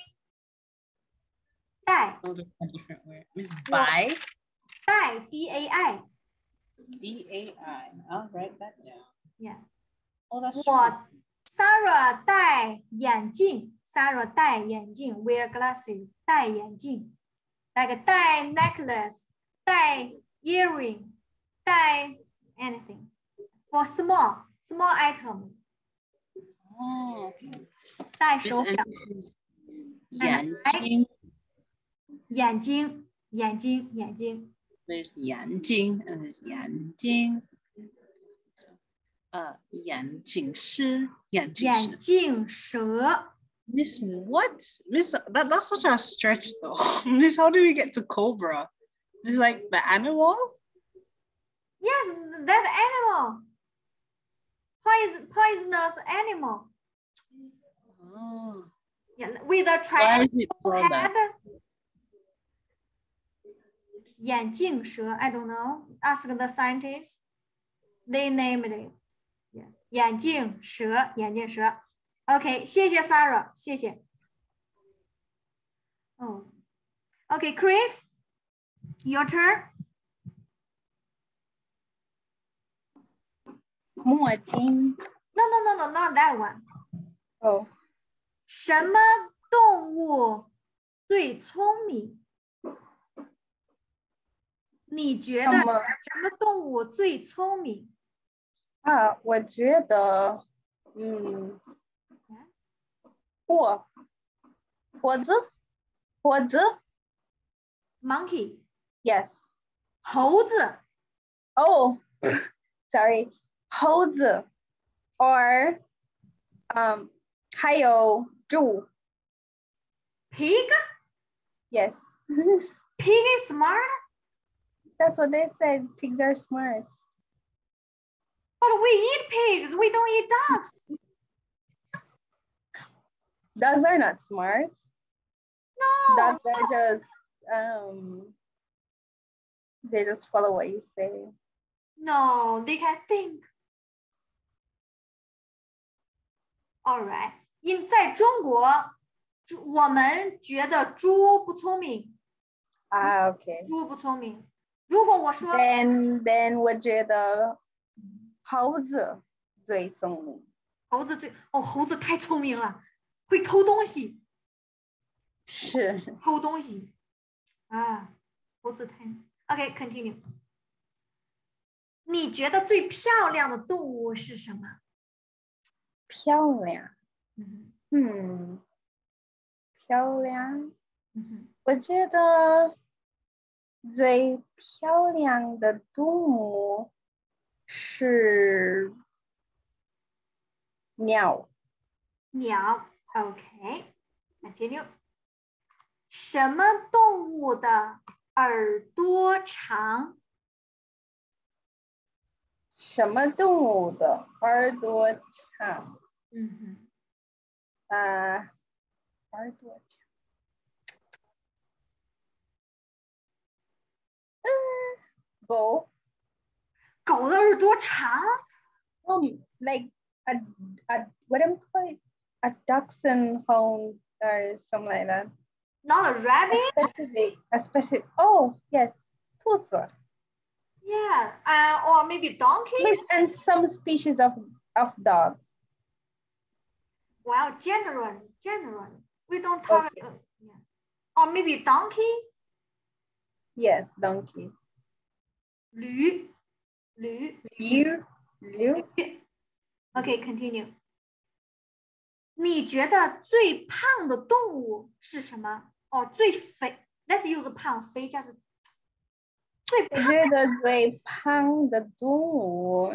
戴. Those are a different word. Miss, buy. 戴, D-A-I. D-A-I. I'll write that down. Yeah. Oh, that's true. Sarah 戴眼镜. Sarah 戴眼镜. Wear glasses. 戴眼镜. Like 戴 necklace. 戴 earring. 戴 anything. For small items. Oh, okay. 戴手表. 眼睛. 眼睛. There's 眼睛 and there's 眼睛.眼镜蛇. Miss, what? Miss, that's such a stretch though. Miss, how do we get to cobra? It's like the animal? Yes, that animal. Poisonous animal. Oh. Yeah, with a Why is it triangle called head. that? 眼镜蛇, I don't know. Ask the scientists. They named it. Yes. 眼镜蛇. Okay, 谢谢 Sarah. 谢谢. Oh. Okay, Chris, your turn. 墨镜. No, not that one. Oh. 什么动物最聪明？你觉得什么动物最聪明？ 我觉得，猴子 Monkey. Yes. 猴子。 Oh, sorry. 猴子 or 还有猪 Pig? Yes. Pig is smart? That's what they said. Pigs are smart. But we eat pigs. We don't eat dogs. Dogs are not smart. No. Dogs are just they just follow what you say. No, they can think. All right. 在中国，我们觉得猪不聪明。 Okay. 猪不聪明。如果我说 Then 我觉得猴子最聪明。 猴子太聪明了，会偷东西。 是。 偷东西。猴子太。Okay, continue. 你觉得最漂亮的动物是什么？ 漂亮。漂亮。我觉得最漂亮的动物是鸟。 Okay. Continue. 什么动物的耳朵长？ 什么动物的耳朵长？耳朵长。狗。 狗的耳朵长？ Like a what am I call it? A dachshund hound or something like that. Not a rabbit? A specific. Oh yes, 兔子。 Yeah, or maybe donkey. Miss, and some species of dogs. Well, generally, we don't talk. Okay. Yeah. Or maybe donkey. Yes, donkey. 驴. Liu. Okay, continue. 你觉得最胖的动物是什么？哦，最肥。Let's use 胖，肥加是最胖。 我觉得最胖的动物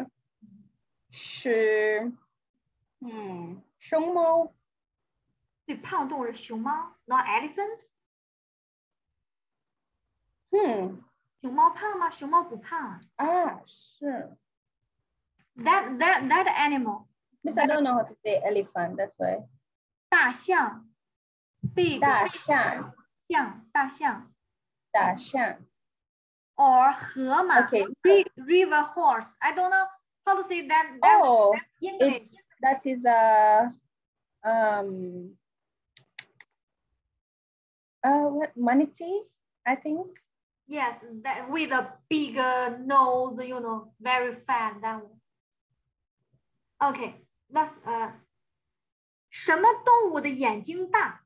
是，熊猫。 最胖的动物是熊猫 ，not elephant。熊猫胖吗？熊猫不胖啊。 是。 That animal. Miss, I don't know how to say elephant. That's why. 大象 ，big 大象。 大象 or 河马 Okay. river horse. I don't know how to say that. Oh, English. That is a what, manatee, I think. Yes, that with a big nose, you know, very fat. That one. Okay, let's 什么动物的眼睛大？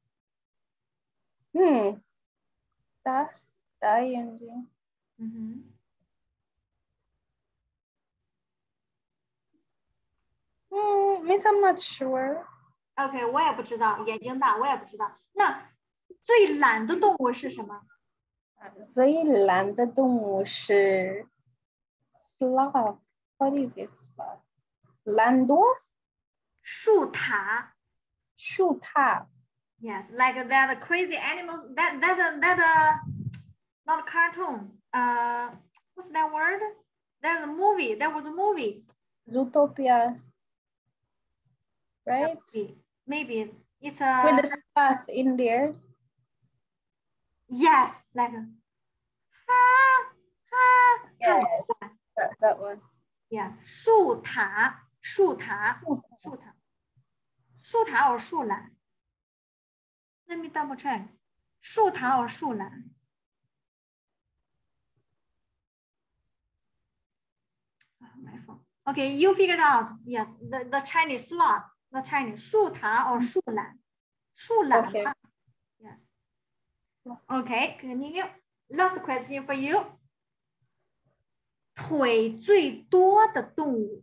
大眼睛。Miss, I'm not sure. OK， 我也不知道，眼睛大，我也不知道。那最懒的动物是什么？ 最懒的动物是 sloth. What is it? Sloth? 懒惰？ 树獭。 树獭。 Yes, like that crazy animals. That not cartoon. What's that word? There's a movie. There was a movie. Zootopia. Right? Maybe it's a. With the sloth in there. Yes, like a. Yes, that one. Yeah, 树獭or 树懒 Let me double check. 树獭 or 树懒 My phone. Okay, you figured out. Yes, the Chinese sloth, the Chinese 树獭 or 树懒 树懒 Okay. Yes. Okay, continue. Last question for you. 腿最多的动物。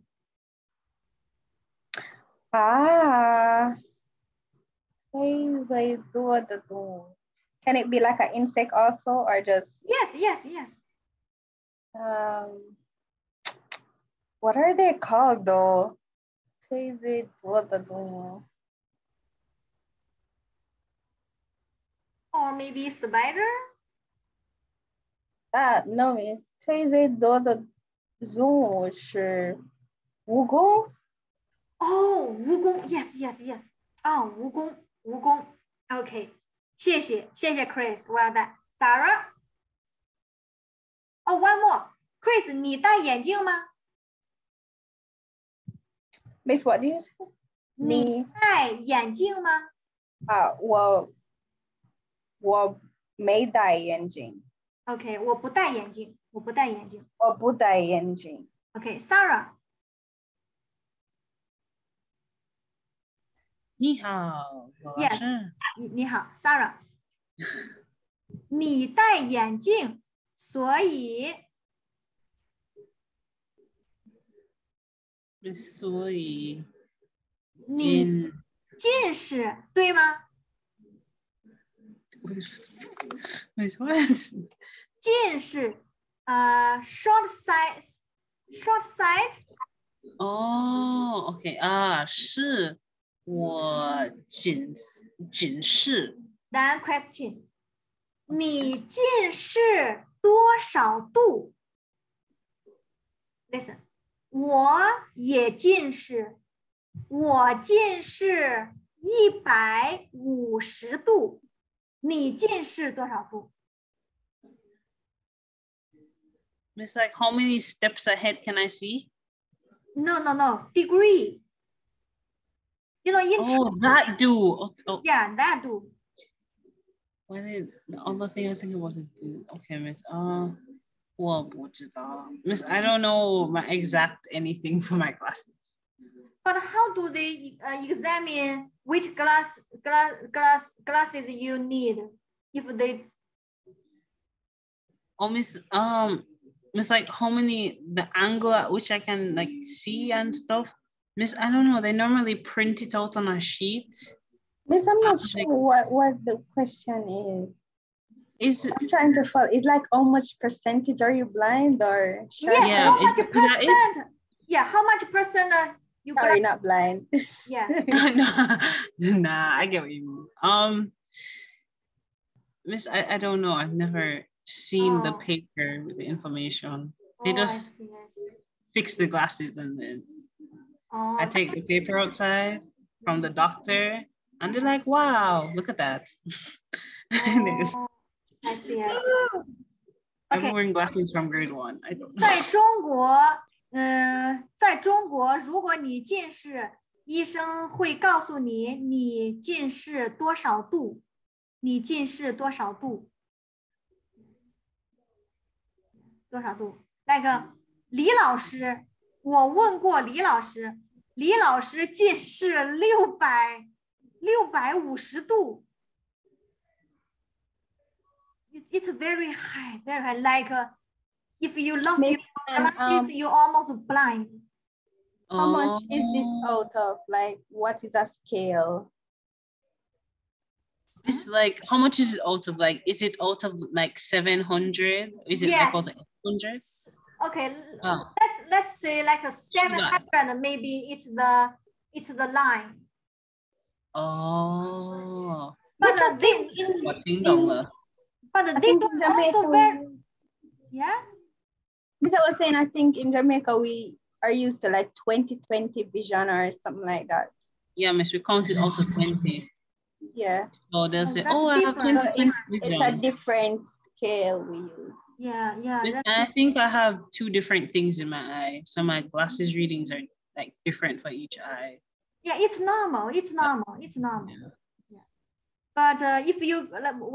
腿最多的动物。Can it be like an insect also, or just? Yes. What are they called though? 腿最多的动物。 Or maybe spider? No, Miss. 腿最多的动物是蜈蚣。 哦，蜈蚣 Yes. 哦，蜈蚣 OK， 谢谢 Chris， well done。 Sarah？ 哦 one more。 Chris， 你戴眼镜吗？ Miss, what do you say? 你戴眼镜吗？ 我没戴眼镜。 OK， 我不戴眼镜。 我不戴眼镜。 OK， Sarah。 你好，老师。 你好 Sarah。 你戴眼镜，所以你近视，对吗？近视，short sight。 哦 ，OK 是我近视。 Then question， 你近视多少度 ？Listen， 我也近视，我近视150度，你近视多少度？ It's like how many steps ahead can I see? No. Degree. You know, that do. Okay. Oh. Yeah, that do. Why did the other thing I was thinking wasn't okay, Miss? 我不知道. Miss, I don't know my exact anything for my classes. But how do they examine which glasses you need? If they Oh, Miss, Miss, like how many, the angle at which I can like see and stuff. Miss, I don't know. They normally print it out on a sheet. Miss, I'm not Like, sure what the question is. is I'm trying to follow. It's like how much percentage are you blind or shy? yes, Yeah, how much is that percent? Yeah, how much percent you Sorry, not blind. Yeah. Nah, I get what you mean. Miss, I don't know. I've never seen the Oh. paper with the information. They Oh, I just see, I see. fix the glasses and then Oh, I take the paper outside from the doctor and they're like, wow, look at that. And it is- oh, I see, I see. I've Okay. been wearing glasses from grade 1. I don't know. 在中国，在中国，如果你近视，医生会告诉你你近视多少度，你近视多少度，多少度。那个李老师，我问过李老师，李老师近视650度。It's very high, very high. Like if you lost your Miss, and, glasses, you almost blind. how much is this Oh. out of? Like, what is a scale? It's like, how much is it out of? Like, is it out of like 700? Is it like Yes. out of 800? Okay, Oh. let's say like a 700. Maybe it's the line. Oh. But In- but I this think in one Jamaica, also very yeah. Miss, I was saying, I think in Jamaica we are used to like 20/20 vision or something like that. Yeah, Miss, we count it out of 20. Yeah. So they'll say, that's oh, I have different. 20 It's a different scale we use. Yeah, Miss, that's I think I have 2 different things in my eye. So my glasses readings are like different for each eye. yeah, it's normal. It's normal. It's normal. Yeah. But if you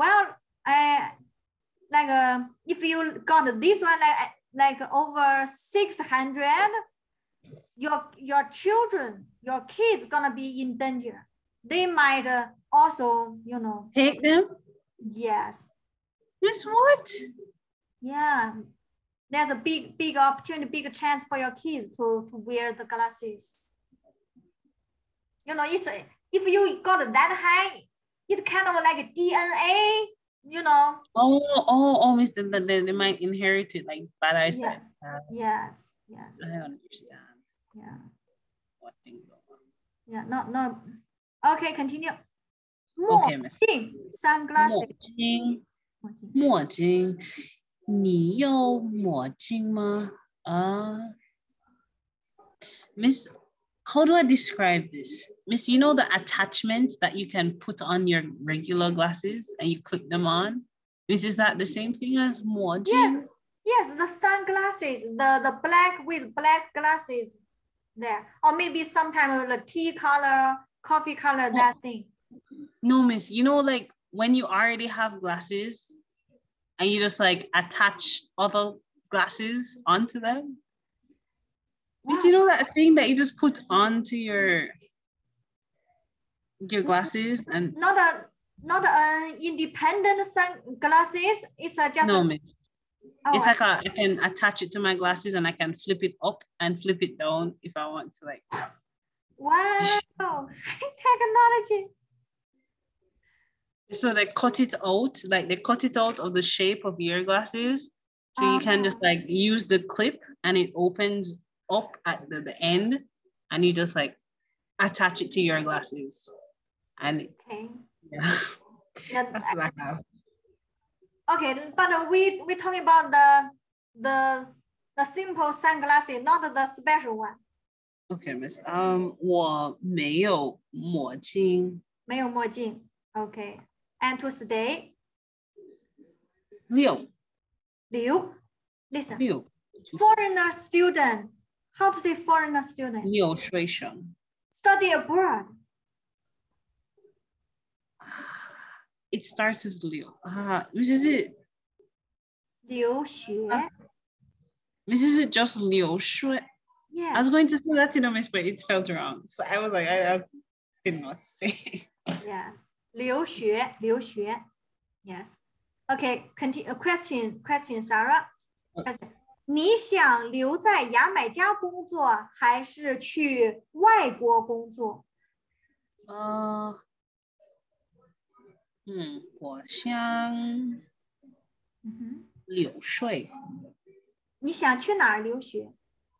if you got this one like over 600, your children, your kids gonna be in danger. They might also, Take them? yes, Miss, what? yeah. There's a big opportunity, big chance for your kids to wear the glasses. It's if you got that high, it's kind of like a DNA, Oh, Miss, they might inherit it like bad eyesight. Yes. I understand. Yeah. What thing? Yeah, no. Okay, continue. Okay, Miss. Sunglasses. 墨镜，你有墨镜吗？Miss, how do I describe this? Miss, you know the attachments that you can put on your regular glasses and you clip them on? Miss, is that the same thing as 墨镜? Yes, the sunglasses, the black with black glasses there. Or maybe sometimes the tea color, coffee color, that thing. No, Miss, like when you already have glasses and you just like attach other glasses onto them. Miss, you know that thing that you just put onto your glasses and not an independent sunglasses. It's just no, Miss. Oh, It's like I can attach it to my glasses and I can flip it up and flip it down if I want to like. Wow, technology. So they cut it out of the shape of your glasses. So you can just like use the clip and it opens up at the end and you just like attach it to your glasses. And okay. Yeah. That's what I have. Okay, but we're talking about the simple sunglasses, not the special one. Okay, Miss. 我没有墨镜。 没有墨镜。Okay. And to stay. 6. Listen. 6. Foreigner student. How to say foreigner student? 留学生。 Study abroad. It starts with 留. Which is it? 留学. Miss, is it just Liu Shui? Yes. I was going to say that, Miss, but it felt wrong. So I was like, I did not say. Yes. 留学. Yes. Okay, continue. Question, Sarah. Question. 你想留在牙买加工作，还是去外国工作？ 我想留学。 你想去哪儿留学？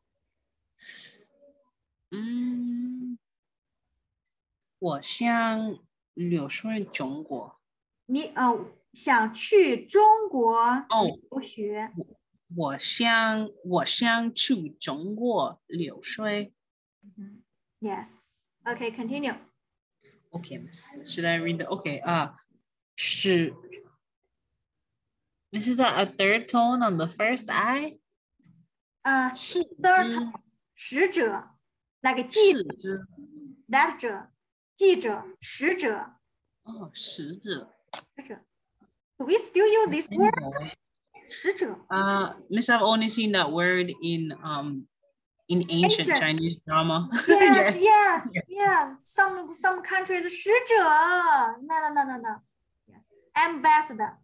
我想留学中国。 你想去中国留学？ 我想去中国留学。 Yes. Okay, continue. Okay, Miss. Should I read the? Okay. Should. Miss, is that a third tone on the first I? Third tone. 使者，那个记者 ，that 者，记者，使者。 哦，使者。 使者。Do we still use this word? 使者。 Miss, I've only seen that word in ancient Chinese drama. Yes, yeah. Some countries 使者 no. Yes. Ambassador.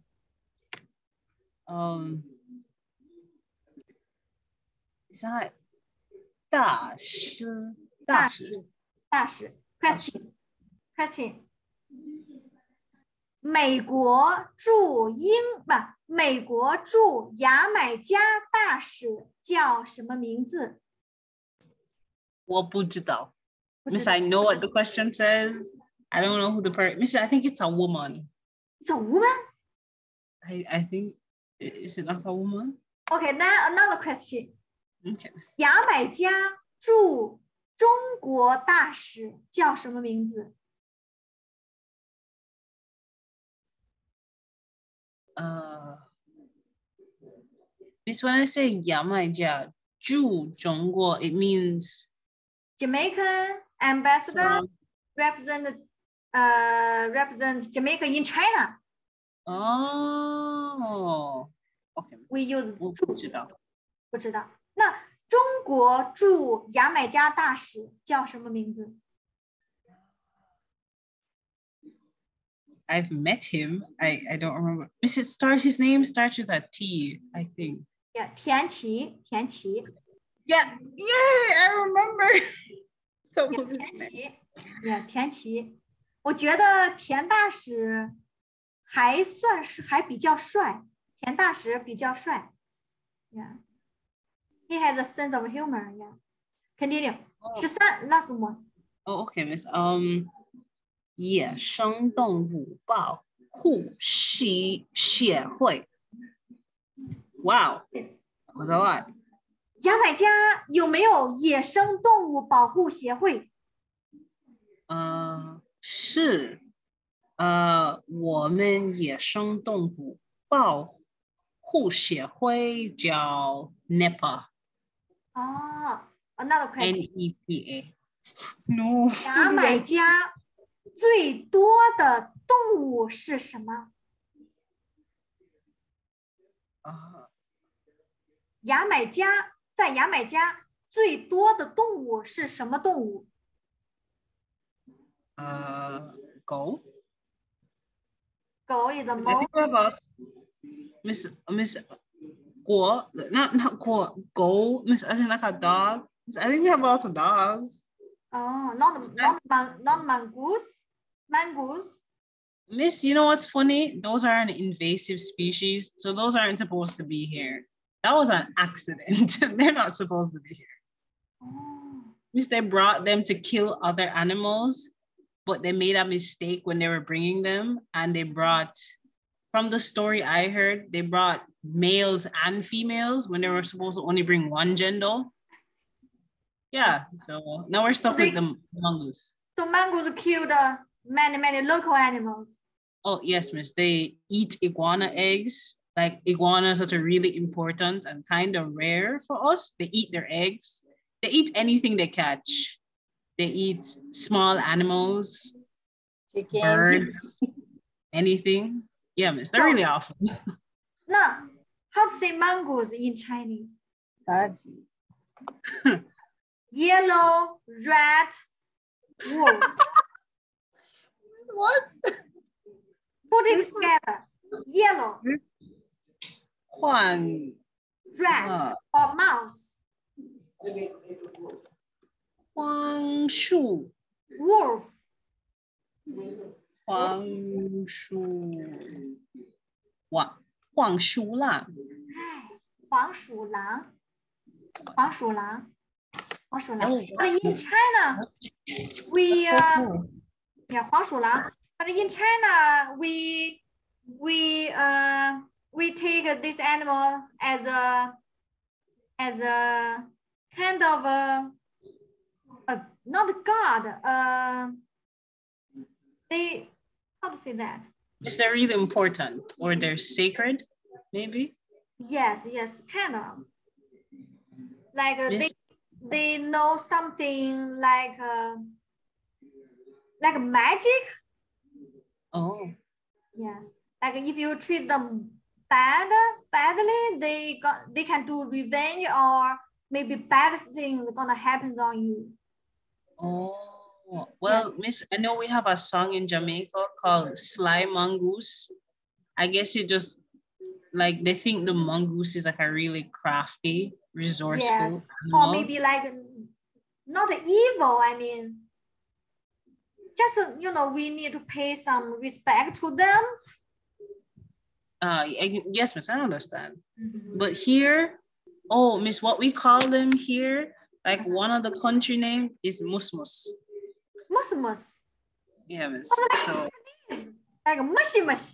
is that 大使 Question. 美国驻牙买加大使叫什么名字？ 我不知道。Miss, I know what the question says. I don't know who the person. Miss, I think it's a woman. It's a woman? I think, is it not a woman? Okay, then another question. Okay. 牙买加驻中国大使叫什么名字 ？Miss, when I say 牙买加驻中国, it means Jamaican ambassador represent Jamaica in China. Oh, okay. We use 我不知道。 不知道。那中国驻牙买加大使叫什么名字 ？I've met him. I don't remember. Miss, his name starts with a T, I think. Yeah, 田奇。 Yeah, I remember. So 田奇。我觉得田大使还比较帅。田大使比较帅。Yeah. He has a sense of humor. Yeah. Continue. 13, last one. Oh, okay, Miss. 野生动物保护协会。Wow, that was a lot. 牙买加有没有野生动物保护协会？ 是。我们野生动物保护协会叫 NEPA. Another question. NEPA. No. 牙买加最多的动物是什么？在牙买加最多的动物是什么动物？ 狗。 狗 is the most. Miss, not go. Miss, as in like a dog. I think we have lots of dogs. Oh, not mongoose. Mongoose. Miss, you know what's funny? Those are an invasive species, so those aren't supposed to be here. That was an accident. They're not supposed to be here. Miss, they brought them to kill other animals, but they made a mistake when they were bringing them, and they brought, from the story I heard, they brought males and females when they were supposed to only bring one gender. Yeah, so now we're stuck with the mongoose. So mongoose killed many local animals. Oh, yes, Miss. They eat iguana eggs. Like iguanas are really important and kind of rare for us. They eat their eggs. They eat anything they catch. They eat small animals, chicken, birds, anything. Yeah, Miss. They're really awful. No, how to say mongoose in Chinese? Taji. Yellow, red, wolf. What? Put it together. Yellow, Huang. rat, or mouse. Huang Shu. Wolf. 黄鼠狼。 黄鼠狼。黄鼠狼。黄鼠狼。 Oh, But in China, we yeah, 黄鼠狼. But in China, we take this animal as a kind of a not a god. They, how to say that? Is that really important or they're sacred, maybe? Yes, kind of. Like Miss- they know something like magic. Oh, Yes, like if you treat them badly, they can do revenge, or maybe bad things gonna happen on you. oh. Well, Miss, I know we have a song in Jamaica called Sly Mongoose. I guess it just like they think the mongoose is like a really crafty, resourceful Yes, animal. or maybe like not evil. I mean, just we need to pay some respect to them. Yes, Miss, I understand. But here, oh, Miss, what we call them here, like one of the country name is Musmus. Musmus. Yeah, Miss. So, Like mushy mush.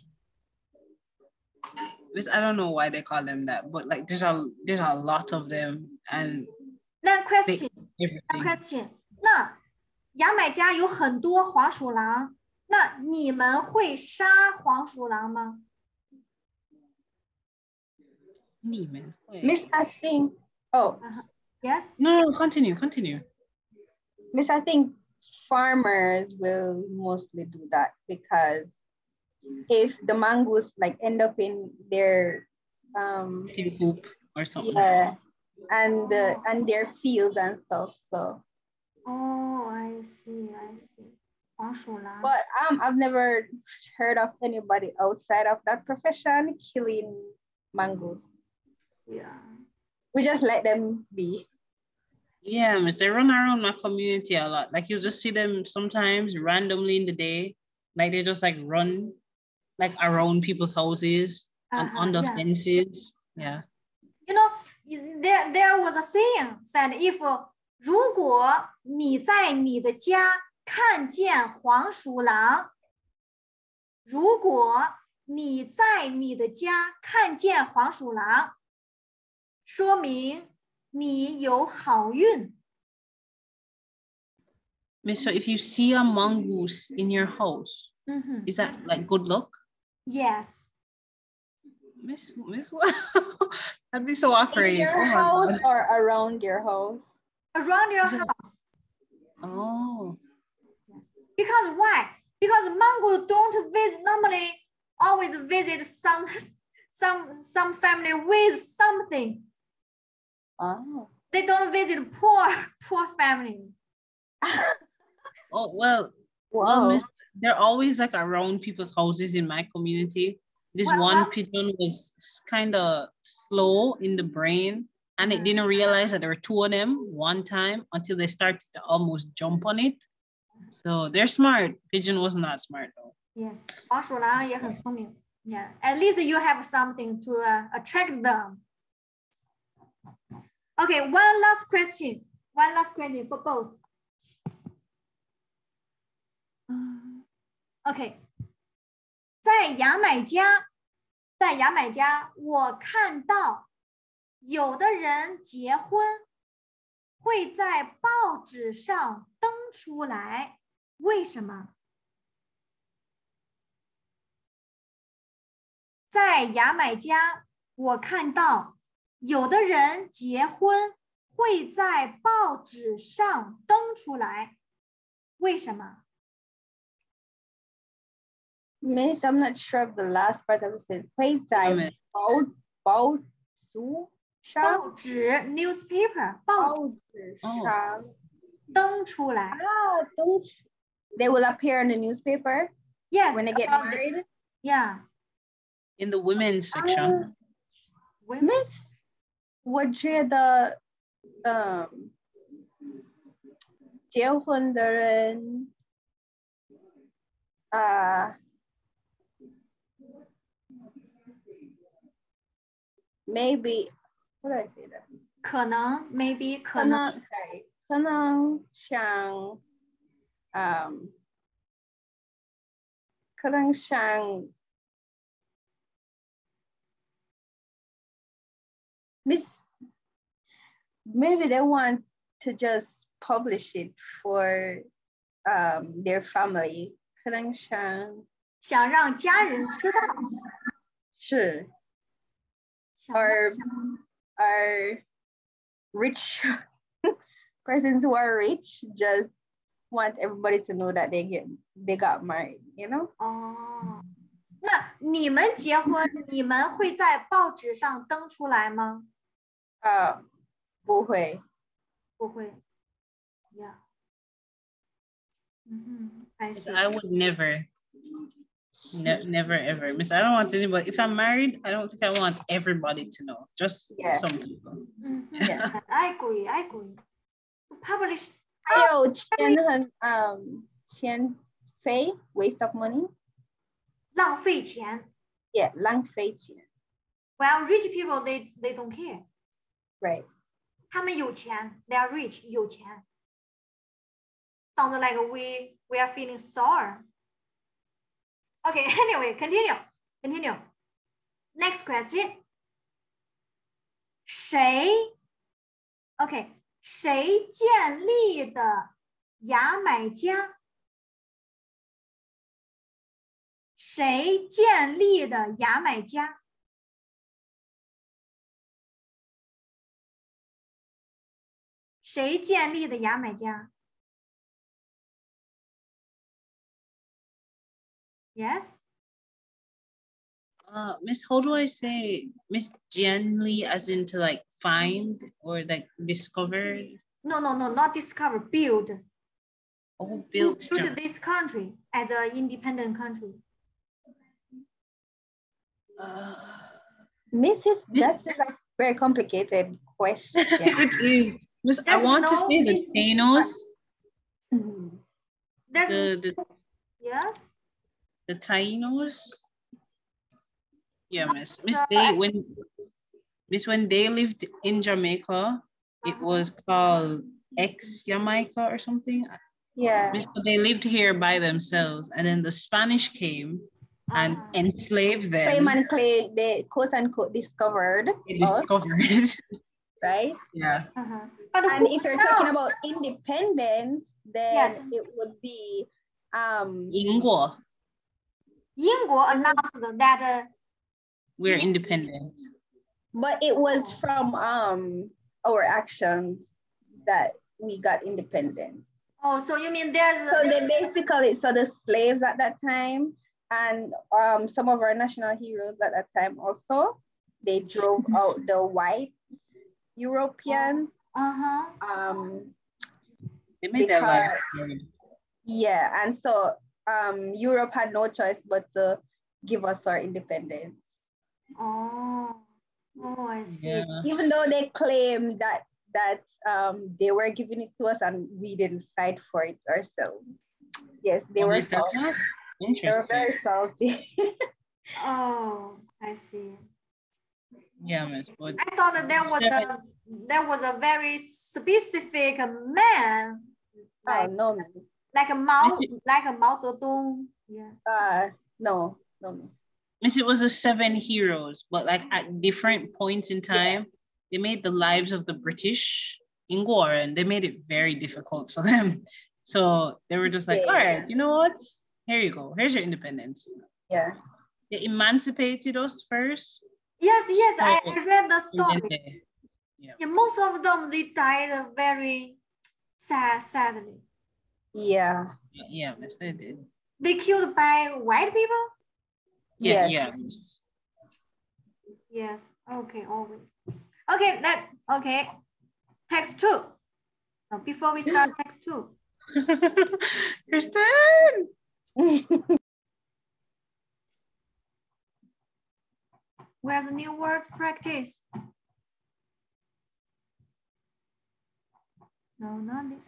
Miss, I don't know why they call them that, but like there's a lot of them and. 那 question， everything. question， 那牙买加有很多黄鼠狼，那你们会杀黄鼠狼吗？ Miss, I think, oh. Yes. No, continue. Miss, I think farmers will mostly do that because if the mongoose like end up in their coop or something. Yeah, and their fields and stuff. So. Oh, I see. 黄鼠狼。 But I've never heard of anybody outside of that profession killing mongoose. Yeah. We just let them be. Yeah, Miss, they run around my community a lot. Like you just see them sometimes randomly in the day, like they just like run like around people's houses and on the fences. Yeah. You know, there was a saying said if 如果你在你的家看见黄鼠狼，如果你在你的家看见黄鼠狼，说明你有好运。 Miss, so if you see a mongoose in your house, is that like good luck? Yes. Miss, what? I'd be so afraid. In your house or around your house? Around your house. Oh. Because why? Because mongoose don't visit normally. Always visit some family with something. Oh. They don't visit poor families. Oh well. Wow. Miss, they're always like around people's houses in my community. This one pigeon was kind of slow in the brain, and it didn't realize that there were two of them one time until they started to almost jump on it. So they're smart. Pigeon was not smart though. Yes, 黄鼠狼也很聪明. Yeah, at least you have something to attract them. Okay, one last question for both. Okay, 在牙买加，我看到有的人结婚会在报纸上登出来，为什么？在牙买加，我看到有的人结婚会在报纸上登出来，为什么？ Miss, I'm not sure of the last part of it. 会在报纸报纸 newspaper 报纸报纸哦上登出来。 don't they will appear in the newspaper Yes, when they get about the- married? yeah. in the women's section. Women. Miss, 我觉得结婚的人maybe what do I say that? 可能 maybe 可能 sorry 可能像可能像 Miss maybe they want to just publish it for their family 可能像想让家人知道。 是想让 or rich persons who are rich just want everybody to know that they got married, you know? 哦，那你们结婚，你们会在报纸上登出来吗？ 不会。 不会。Yeah. I Miss, see. I would never, never ever. Miss, I don't want anybody. If I'm married, I don't think I want everybody to know. Just Yeah. some people. Yeah. I agree. I agree. Publish. 还有钱费 waste of money. 浪费钱。 Yeah, 浪费钱。 Well, rich people they don't care. Right. 他们有钱 they are rich 有钱 Sounds like we are feeling sorry. Okay, anyway, continue. Next question. 谁 OK 谁建立的牙买加？谁建立的牙买加？谁建立的牙买加 ？Yes. Miss, how do I say Miss Jianli as in to like find or like discover? No, not discover, build. Oh, Who built. built this country as an independent country? Mrs. That's a very complicated question. It is. Miss, I There's want to no say the Thanos. There's The yes. the Tainos. Yeah, Miss. Miss, So- when they lived in Jamaica, it was called ex-Jamaica or something. Yeah. Miss, but they lived here by themselves, and then the Spanish came and enslaved them. Claim and clay, they quote unquote discovered They us, discovered. right? Yeah. But And who if you're talking else? about independence, then Yes. it would be 英国, 英国 announced that we're independent. but it was from our actions that we got independence. oh, so you mean there's So they basically, so the slaves at that time and some of our national heroes at that time also, they drove out the white Europeans. They made their lives Because- hard. Yeah, and so Europe had no choice but to give us our independence. oh, I see. Yeah. Even though they claim that they were giving it to us and we didn't fight for it ourselves. Yes, they Oh, were they said salty. that? They were Interesting. very salty. Oh, I see. Yeah, Miss. But I thought that there was a very specific man, Oh no, like a Mao Zedong. Yes. no. Miss, it was the 7 heroes, but like at different points in time, they made the lives of the British in war and they made it very difficult for them. So they were just like, all right, you know what? Here you go. Here's your independence. Yeah. They emancipated us first. Yes, I read the And story. then they, Yeah, most of them they died very sadly. Yeah. yeah, Miss, they did. They killed by white people? Yeah, Yes. yeah. Yes. Okay, always. Okay, okay. Text 2. Before we start text 2. Kristen! Where's the new words practice? No, not this.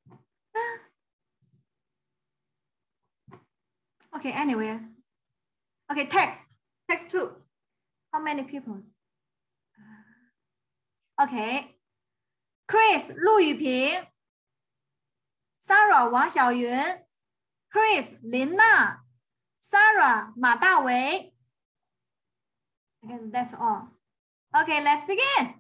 Okay, anyway. Okay, text 2. How many people? Okay. Chris 陆雨萍 Sarah 王小云 Chris 林娜 Sarah 马大为 I guess that's all. Okay, let's begin.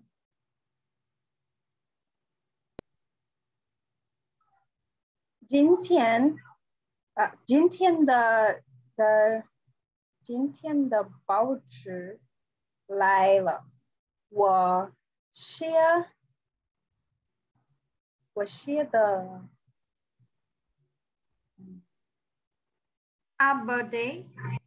今天的报纸来了，我写的 Our birthday.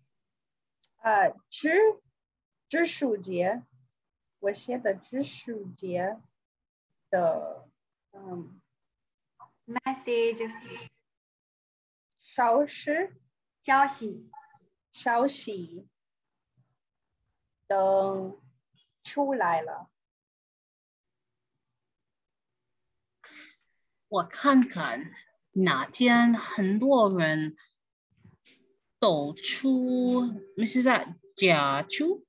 植树节，我写的植树节的 Message. 消息等出来了。 我看看哪天很多人都出，是在郊区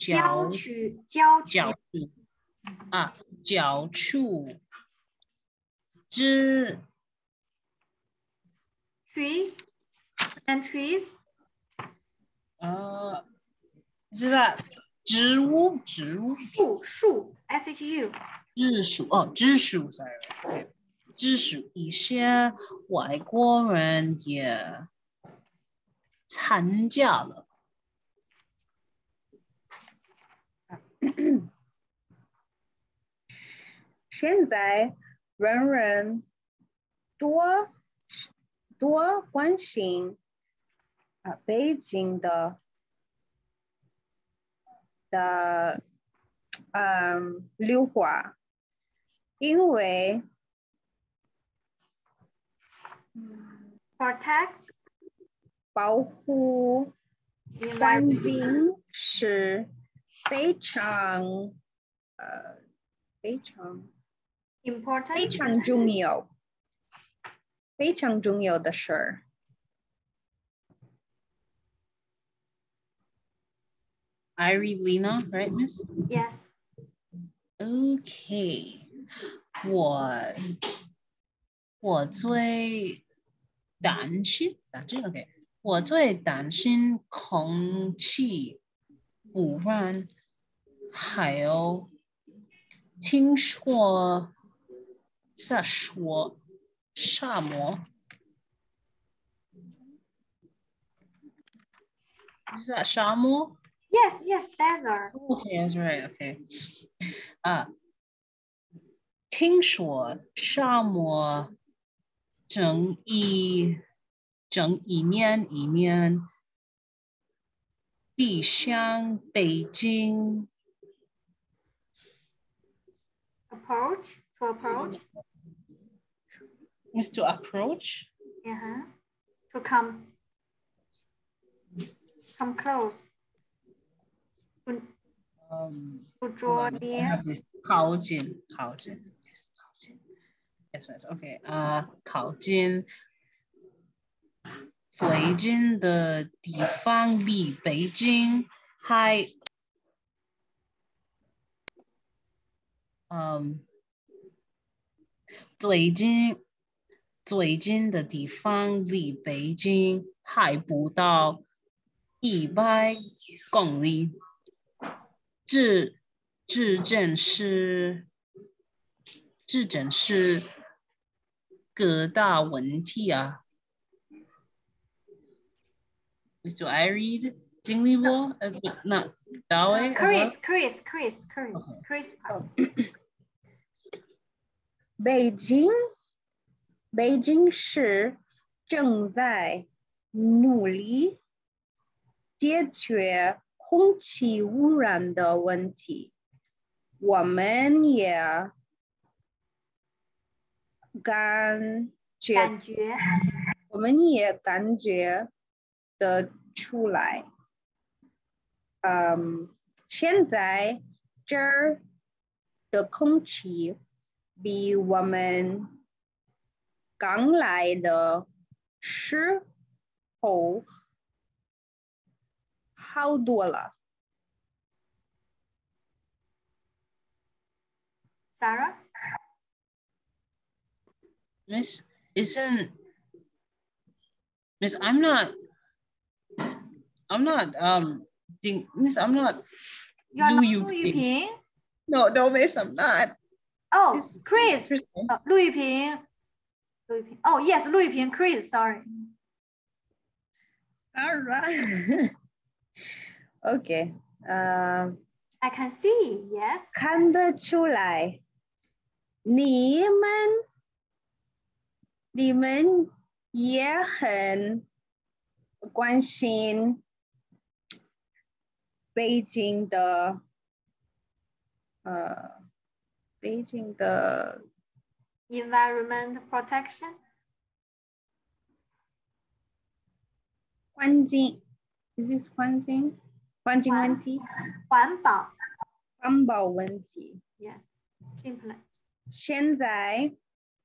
Tree and trees. 是在植物树 SHU. 知识 sorry， 知识一些外国人也参加了。 现在人人多关心北京的绿化，因为 Protect. 保护环境是非常 Important. 非常重要的事儿。 I read Lena, right, Miss? Yes. Okay. 我最担心 ，OK。我最担心空气污染，还有听说沙漠。Is that 沙漠？ Yes, desert. Okay, that's right. Okay. 听说沙漠正一年地向北京 Approach. is to approach. To come close. To draw near. 靠近。Yes, okay. 靠近最近的地方离北京还最近的地方离北京还不到100公里。这正是个大问题啊。Do I read 经历过？那大卫 Chris. 北京市正在努力解决空气污染的问题。 我们也感觉得出来。现在这儿的空气比我们刚来的时候好多了。 Sarah? Miss, I'm not Miss, I'm not. You're not Lu Lu Yuping? No, Miss, I'm not. Oh, It's Chris. Kristen. Lu Yuping. Oh, yes, Lu Yuping, Chris, sorry. All right. Okay. I can see, yes. 看得出来，你们也很关心北京的 Environment protection. 环境 ，is this 环境问题？ 环保。 环保问题。 Yes, simply. 现在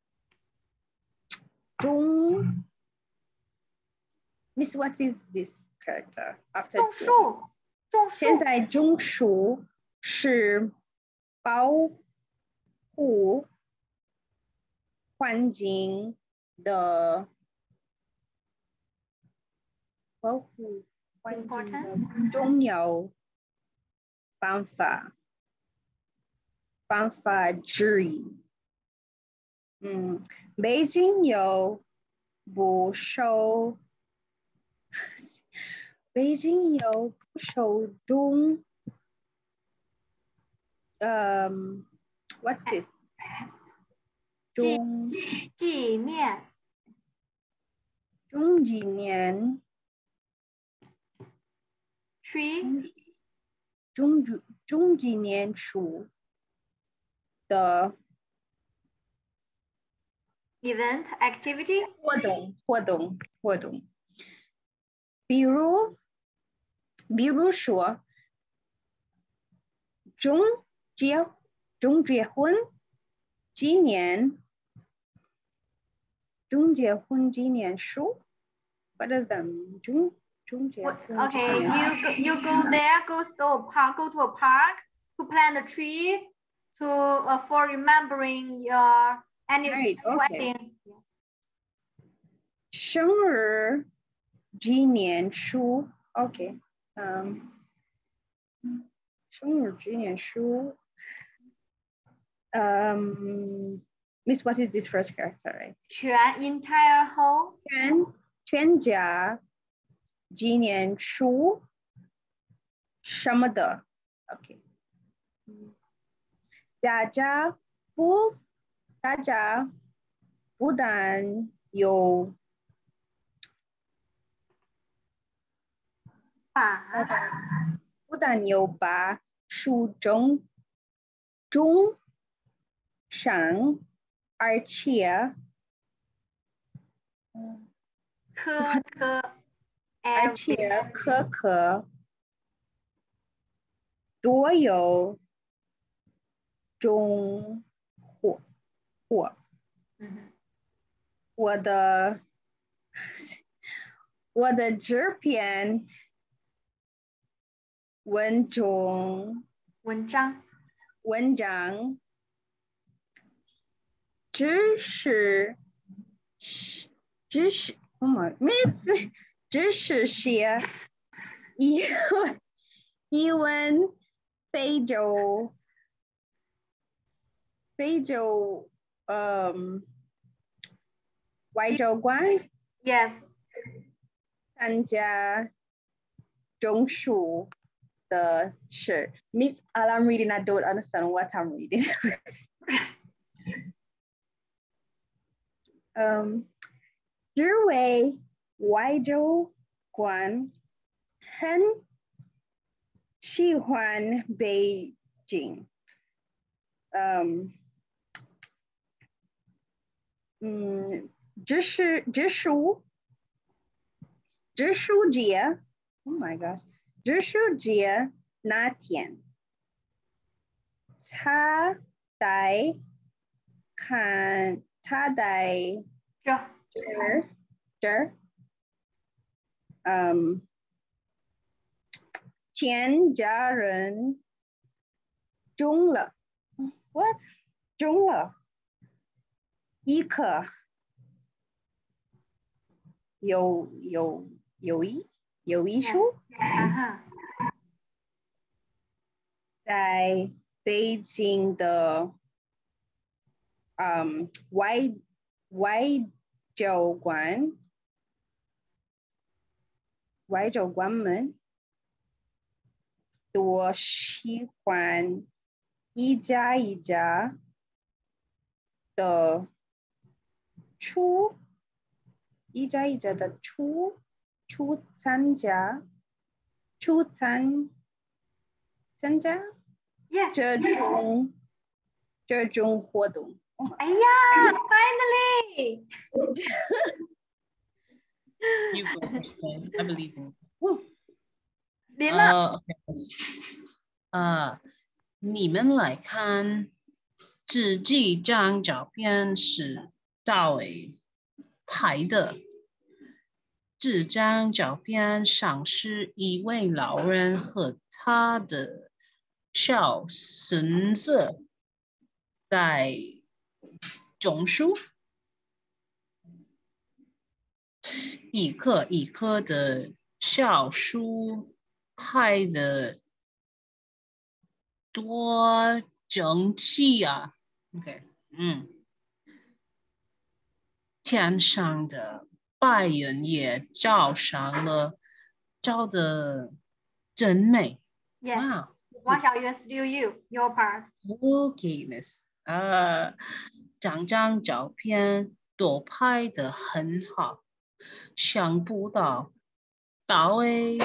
Miss, what is this character after 种树。 现在种树是保护环境的重要办法之一。北京有不少种what's this？ 纪念tree 纪念树的 event activity 活动，比如说中结婚纪念树 ，What does that mean？ Okay, you go there, go to a park to plant a tree for remembering your anniversary. Right, okay. 生日纪念树 ，OK， 生日纪念树，Miss, what is this first character? Right? Entire whole 全家纪念树什么的 ，OK。大家不但有把树种上，而且颗都有种货。我的这篇文章只是写一问非洲外交官 Yes. 参加种树的事。Miss, all I'm reading, I don't understand what I'm reading. 这位外交官很喜欢北京， 植树节 ，Oh my gosh，植树节那天，他在这儿，全家人种了 ，what？种了一棵有一树。在北京的外交官们都喜欢一家一家的参加 Yes. 这种活动。 哎呀 ，finally. You go first time. I believe in you. Woo. 琳娜， 你们来看这几张照片是大卫拍的。这张照片上是一位老人和他的小孙子在种树，一棵一棵的小树拍的多整齐啊 ！OK， 天上的白云也照上了，照得真美。 Yes. Wow. 王小月 still your part. Okay, Miss. 张张照片都拍得很好，想不到大卫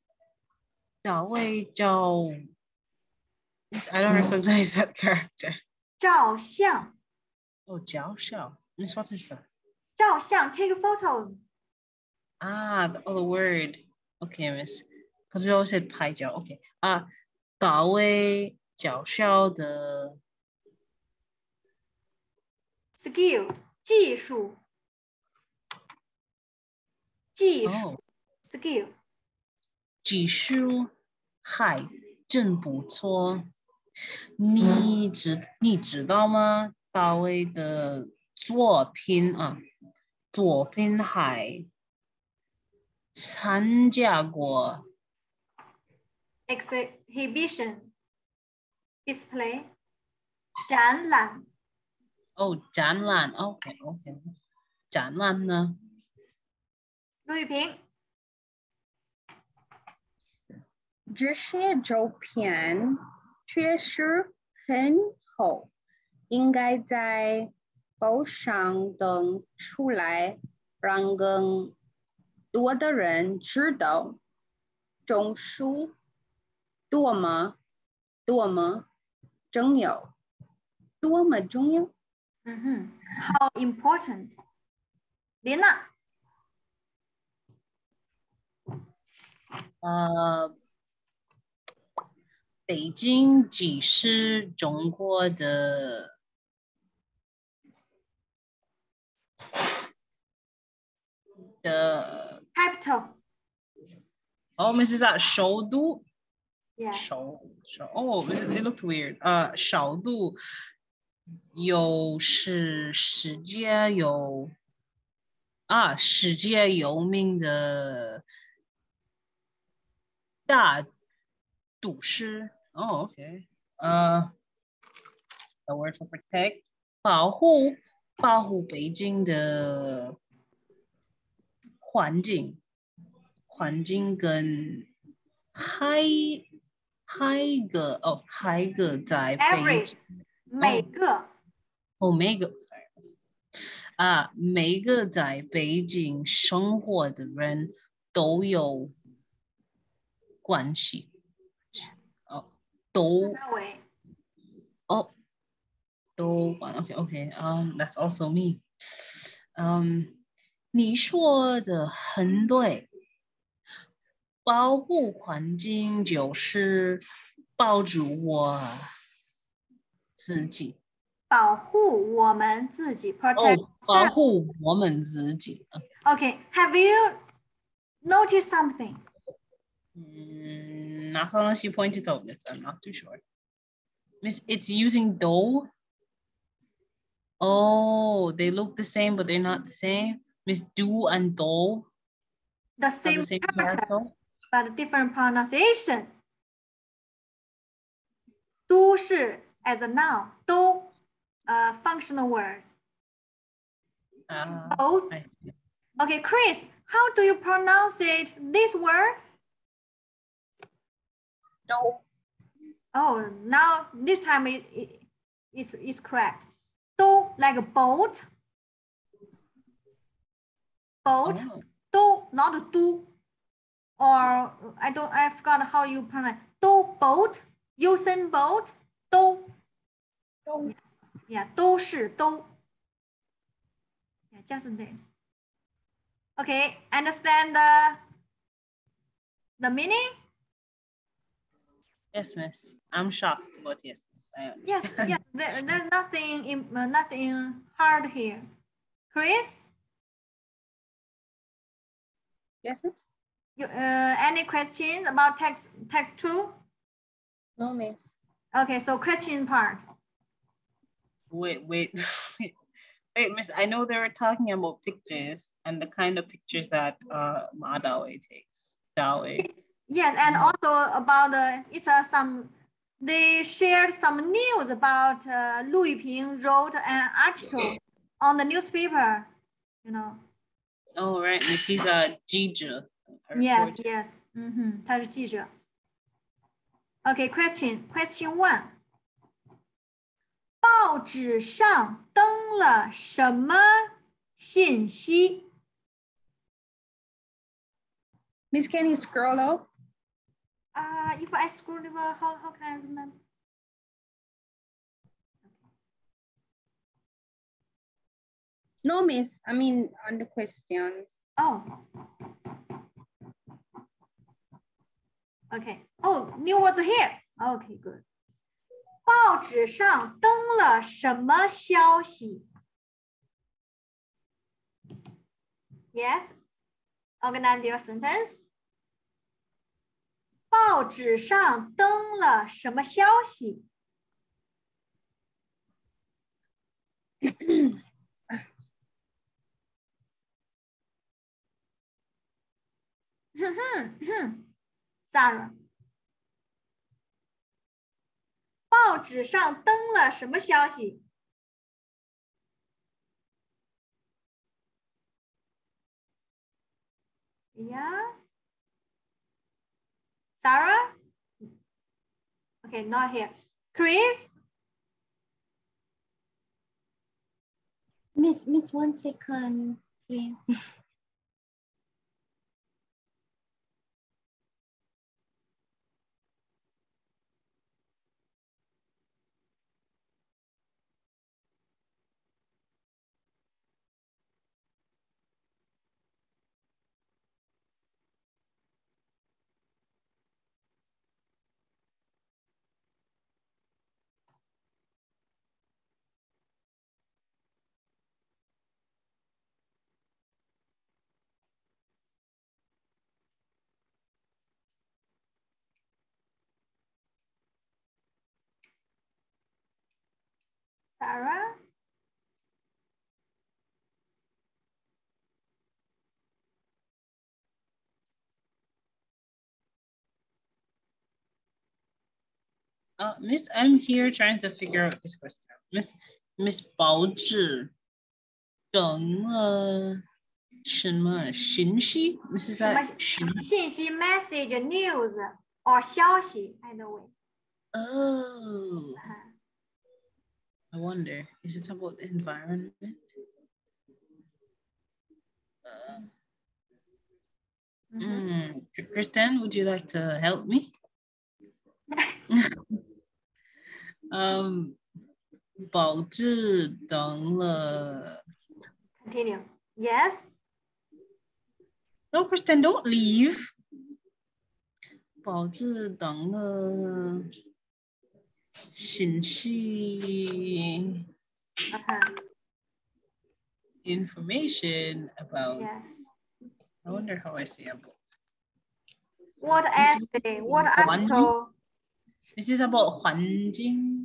叫 I don't recognize that character. 照相， Oh, 教授 Miss, what is that? 照相 take photos. The word. Okay, Miss. Because we always said 拍照. Okay. 大卫教授的 skill 技术，skill 技术还真不错。你知道吗？大卫的作品还参加过 exhibition display 展览， 展览。OK， 展览呢？ 陆玉萍， 这些照片确实很好，应该在报上登出来，让更多的人知道种树多么重要，多么重要。 how important。琳娜， 北京既是中国的 capital。 Miss, that 首都 Yeah. it looked weird. 首都是世界有名的大都市。Okay. The word for protect 保护北京的环境跟海个在北京每个每个在北京生活的人都有关系。 Okay. That's also me. 你说的很对，保护环境就是保住我自己。 保护我们自己 protect 哦，保护我们自己。 Okay, have you noticed something? Not unless you point it out, Miss. I'm not too sure. Miss, it's using do. Oh, they look the same, but they're not the same. Miss, do and do The have same the same character, character. but different pronunciation. 都是 as a noun, 都 functional words. Both. I- Okay, Chris, how do you pronounce it? This word? No. Oh, now this time it's correct. 都 like a boat. Boat. oh. 都 not do. Or I forgot how you pronounce. 都 boat. Usain boat. 都. No. Yes. Yeah, 都是都. Yeah, just this. Okay, understand the meaning? Yes, Miss. I'm shocked, but yes, Miss. I Yes, understand. yes. There's nothing hard here. Chris, Yes, miss? any questions about text 2? No, miss. Okay, so question part. Wait, wait. Wait, Miss, I know they were talking about pictures and the kind of pictures that Ma Dawei takes. Dawei. Yes, and also about they shared some news about Lu Yuping wrote an article on the newspaper, you know. Oh, right, Miss, he's a Jija. Yes, yes. 他是记者. Okay, question 1. 报纸上登了什么信息? Miss, can you scroll up? If I scroll over, how can I remember? No, miss. I mean, on the questions. Oh. Okay. Oh, new words here. Okay, good. 报纸上登了什么消息? Yes. Organize your sentence. 报纸上登了什么消息? Sarah. 报纸上登了什么消息? Yeah. Sarah? Okay, not here. Chris? Miss, 1 second, please. Sarah? Miss, I'm here trying to figure out this question. Miss 报纸登了什么信息? Miss, is that 信息 message news or 消息 either way. Oh. I wonder, is it about the environment? Kristen, would you like to help me? 保质等了。 Continue. Yes. No, Kristen, don't leave. 保质等了信息 information about. Yes. I wonder how I say about. What essay? What article? This is about 环境。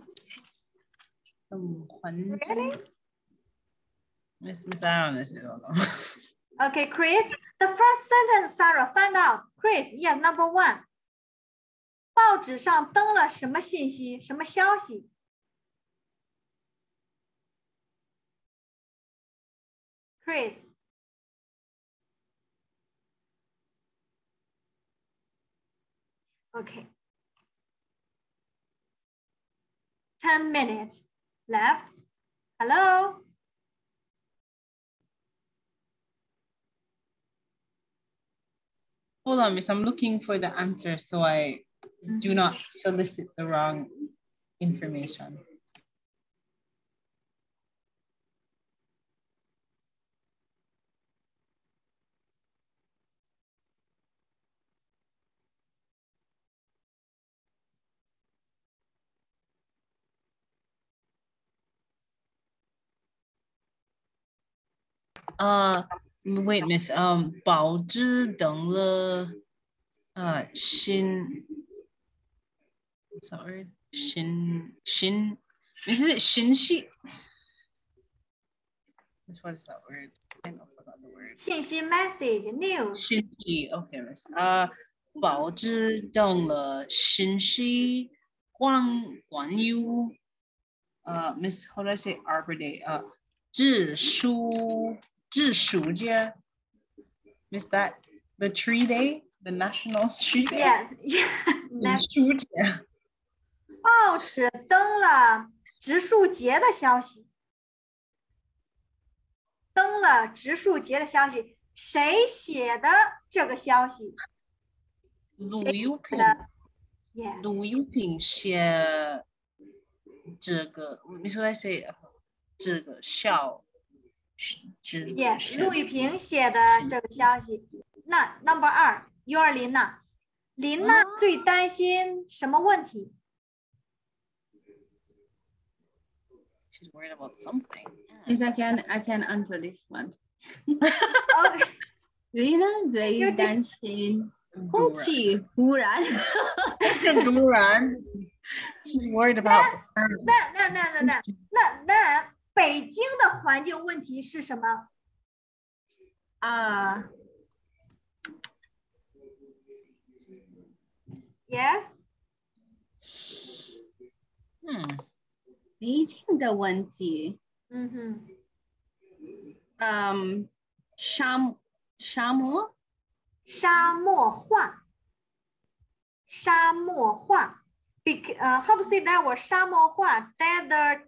环境。 Really? Miss, I honestly don't know. Okay, Chris. The first sentence, Sarah, find out. Chris, yeah, number 1. 报纸上登了什么信息？什么消息？ Chris. Okay. 10 minutes left. Hello? Hold on, Miss. I'm looking for the answer so I do not solicit the wrong information. Wait, Miss. 保质等了新 sorry 新 is it 信息 what is that word? I forgot the word. 信息 message news. 信息 okay, Miss. 保质等了信息关于Miss, how do I say Arbor Day? 植树节 Miss, that the tree day, the national tree day. Yeah. 树节报纸登了植树节的消息。登了植树节的消息，谁写的这个消息？ 陆友平 Yes. 陆友平写这个 Miss, what I say 这个 Yes. 陆玉平写的这个消息。那 number 2，幼儿琳娜，琳娜最担心什么问题？ She's worried about something. Yes, I can answer this one. Okay. Rina 最担心空气污染。 突然 She's worried about. 那北京的环境问题是什么？Yes. 北京的问题。沙漠化。 How to say that word? 沙漠化 desert,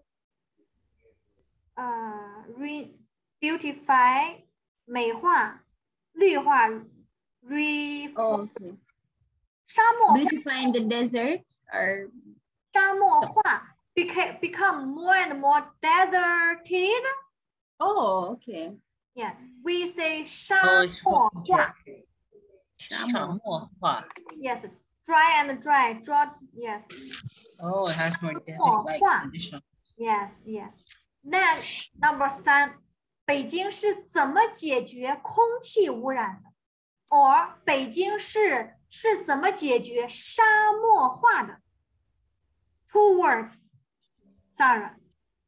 beautify 美化、绿化 Okay. 沙漠 Beautifying the deserts or 沙漠化 become more and more deserted. Oh, okay. Yeah, we say 沙漠化。 沙漠化 Yes, dry and dry, droughts. Yes. Oh, it has more desert-like conditions. Yes. Then number 3, 北京是怎么解决空气污染的 ？Or 北京市是怎么解决沙漠化的 ？2 words, Sarah.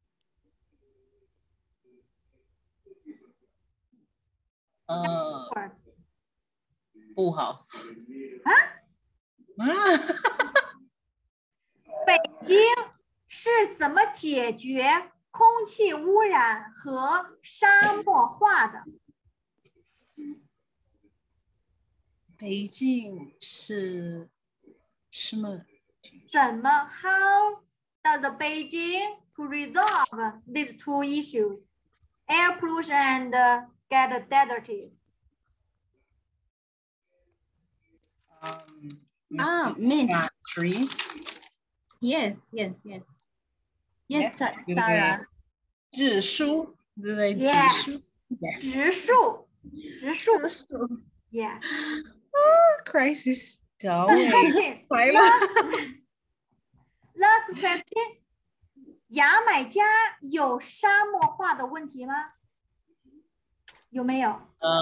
2 words. 不好。 北京是怎么解决空气污染和沙漠化的？ 北京是什么？ 怎么 ？How does the Beijing to resolve these 2 issues, air pollution and get deserted? Miss. Trees. Yes. Yes, Yes. Sarah. 指数，对不对？指数 Yes. Yes. 指数，指数。 指数 Yes. Crisis. Question. 来了。 Last question. 牙买加有沙漠化的问题吗？有没有？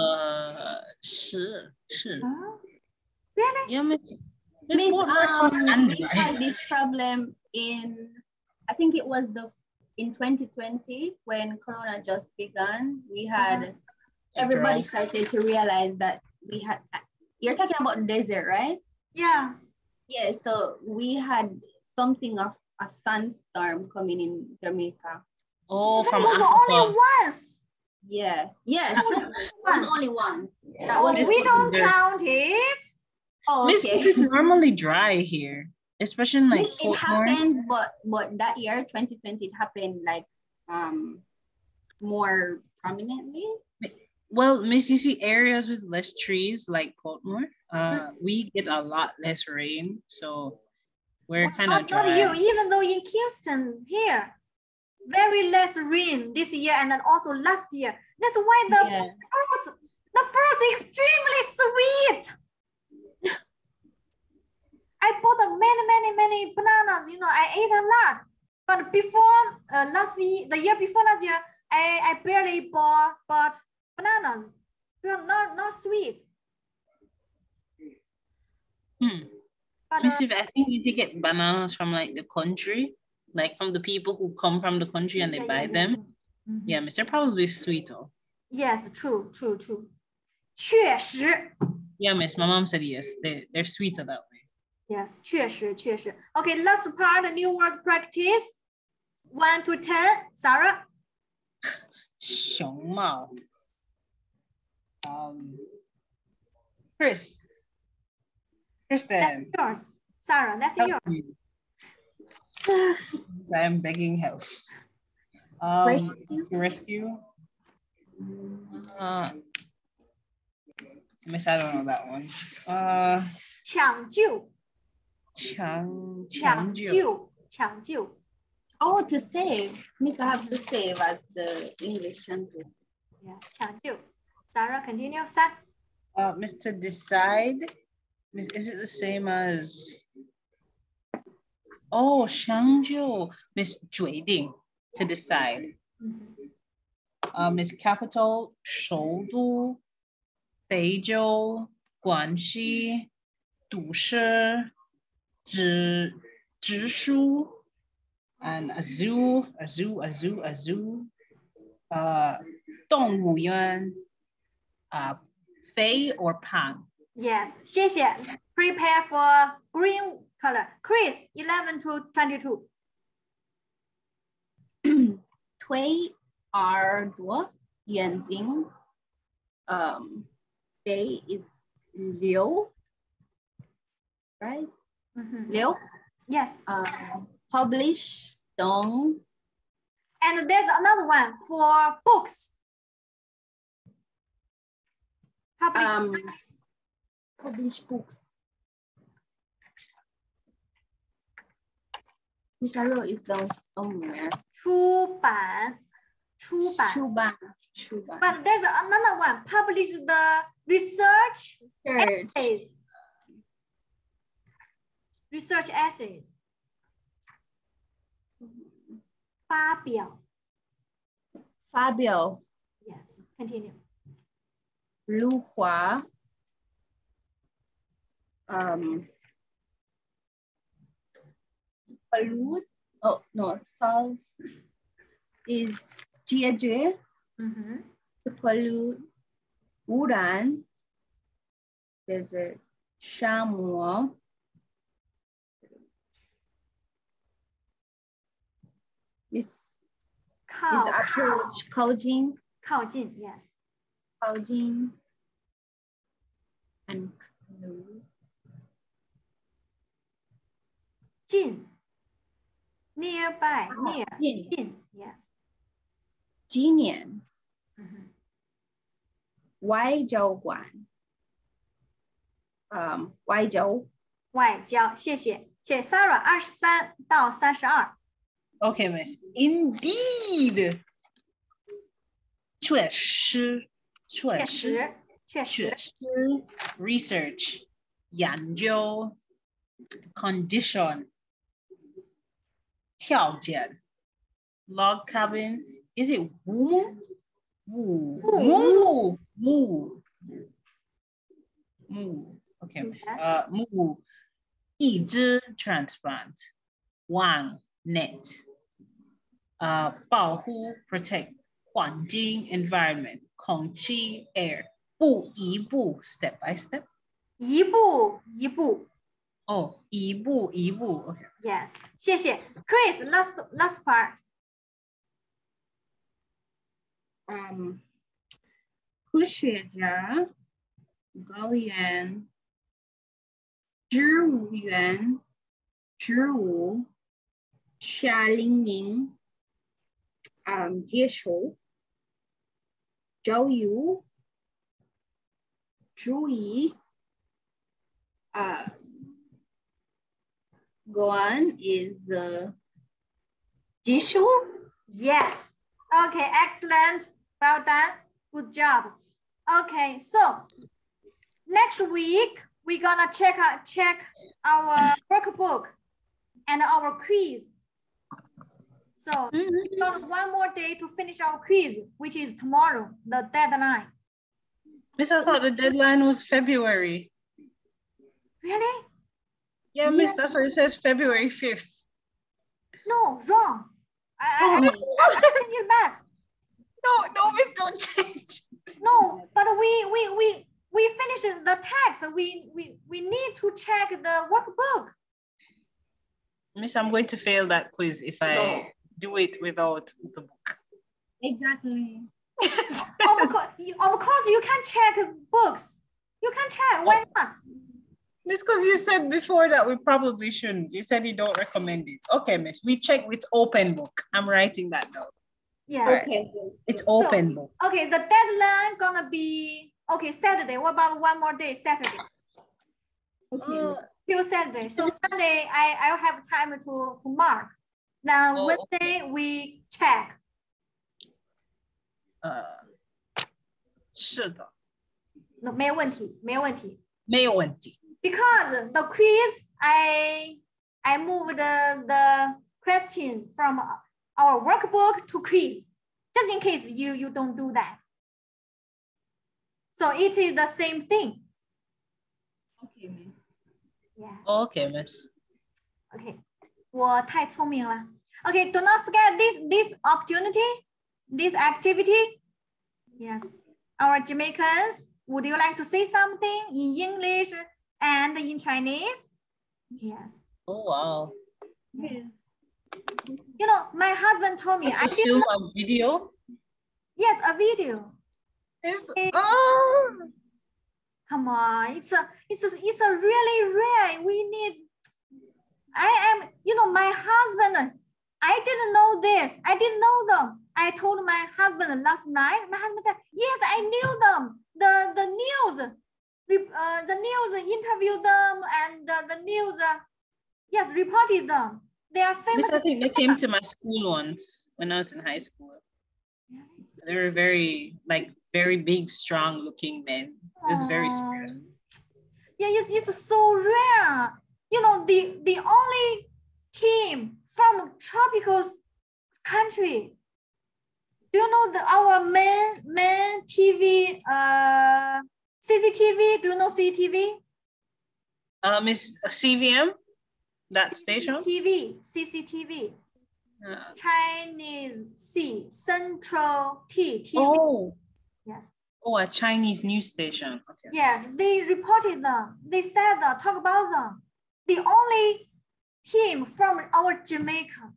是。 啊 Yeah, Miss Miss, Portmore we Android. had this problem I think it was in 2020 when Corona just began. We had everybody started to realize that we had. You're talking about desert, right? Yeah. Yeah. So we had something of a sandstorm coming in Jamaica. Oh, That from was Africa. only once. Yeah. Yes. It was only once. That Oh, was we don't there. count it. oh, Miss, okay. but it's normally dry here, especially in like Yes, it Portmore. happens, but that year, 2020, it happened like more prominently. Well, Miss, you see areas with less trees like Portmore, we get a lot less rain, so we're kind of Not dry. you, even though in Kingston here, very less rain this year and then also last year. That's why the fruits extremely sweet. I bought many bananas. You know, I ate a lot. But before the year before last year, I barely bought bananas. They're not sweet. But, Miss, I think you could get bananas from like the country, like from the people who come from the country and they buy them. Yeah, Miss, they're probably sweet though. Yes, true. 确实. Yeah, Miss, my mom said yes. They're sweeter that way. Yes, 确实. Okay, last part, new words practice. 1 to 10. Sarah? 熊猫. Kristen. That's yours. Sarah, that's yours. I'm begging help. Rescue. Miss, I don't know that one. 抢救. 抢救. Oh, to save. Miss, I have to save as the English translation. Yeah, 抢救. Sarah, continue. 3. Miss, to decide. Miss, is it the same as? Oh, 相救. Miss, 决定. To decide. Miss, capital, 首都, 非洲, 广西, 都市, 直属, and a zoo, 动物园, Fei or Pan. Yes, 谢谢. Prepare for green color. Chris, 11 to 22. 推耳朵眼睛 Fei is 流 right? Liu. Yes. Publish Dong. And there's another one for books. Publish books. Miss Arrow is down somewhere. 出版. But there's another one. Publish the research essays. Research essays. 发表. Yes, continue. 如花 pollute. Oh no, solve is 解决 to pollute. 污染 desert. 沙漠 is approach. 靠近 yes. 靠近 and 近 nearby, near, 近 yes. 纪念 外交官 外交外交，谢谢 Sarah 23到32. Okay, miss. Indeed. 确实， 确实，确实。 research 研究 condition 条件 log cabin is it woo okay moo 一只 transplant 网 net 保护 protect 环境 environment 空气 air 一步 step by step 一步一步。 哦，一步一步 OK Yes， 谢谢 Chris。Last part。 科学家高原植物园植物夏令营接受教育注意go on is Jishu? Yes. Okay, excellent. Well done. Good job. Okay, so next week we're gonna check our workbook and our quiz. So we got one more day to finish our quiz, which is tomorrow, the deadline. Miss, I thought the deadline was February. Really? Yeah, Miss, that's why it says February 5th. No, wrong. I send you back. No, Miss, don't change. No, but we finished the text. We need to check the workbook. Miss, I'm going to fail that quiz if I do it without the book. Exactly. Of course, you can check books. You can check. Why not? Miss, because you said before that we probably shouldn't. You said you don't recommend it. Okay, Miss, we check with open book. I'm writing that down. Yeah. Okay. It's open book. Okay, the deadline gonna be Saturday. What about one more day, Saturday? Okay. Till Saturday. So Sunday, I'll have time to mark. Then Wednesday we check. 是的。 No, 没有问题，没有问题。 没有问题。 Because the quiz, I moved the questions from our workbook to quiz, just in case you don't do that. So it is the same thing. Okay, miss. Yeah. Okay, miss. Okay. 我太聪明了。Okay, do not forget this opportunity, this activity. Yes. Our Jamaicans, would you like to say something in English and in Chinese? Yes. Oh, wow. Yes. You know, my husband told me I didn't know. A video? Yes, a video. Come on, it's a really rare. We need. My husband. I didn't know this. I didn't know them. I told my husband last night. My husband said, "Yes, I knew them. The news, the news interviewed them, and the news, yes, reported them. They are famous." I think they came to my school once when I was in high school. They were very big, strong-looking men. It's very serious. Yeah, it's so rare. You know, the only team from tropical country. Do you know our main TV, CCTV? Do you know CCTV? Miss CVM, that station? CCTV. Chinese C, Central T, TV. Oh. Yes. Oh, a Chinese news station. Okay. Yes, they reported them. They said talk about them. The only team from our Jamaica.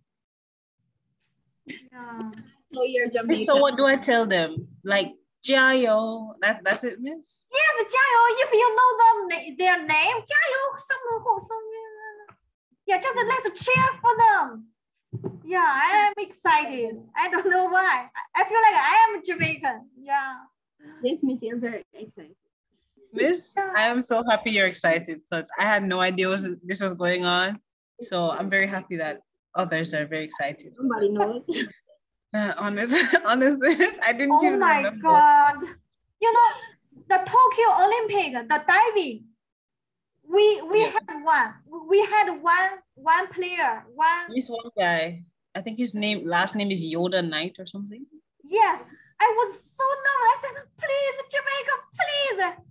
Yeah. So you're Jamaican. So what do I tell them? Like Jiayo, that's it, miss? Yes, Jiayo. If you know them, their name, Jiayo. Yeah, just let's cheer for them. Yeah, I am excited. I don't know why. I feel like I am Jamaican. Yeah. Yes, miss, you're very excited. Miss, I am so happy you're excited because I had no idea this was going on. So I'm very happy that Others are very excited. Somebody knows. Honestly, I didn't Oh even my remember. God. You know, the Tokyo Olympic, the diving, we Yeah. had one. We had one player, one. This one guy, I think his last name is Yoda Knight or something. Yes, I was so nervous. I said, please, Jamaica, please.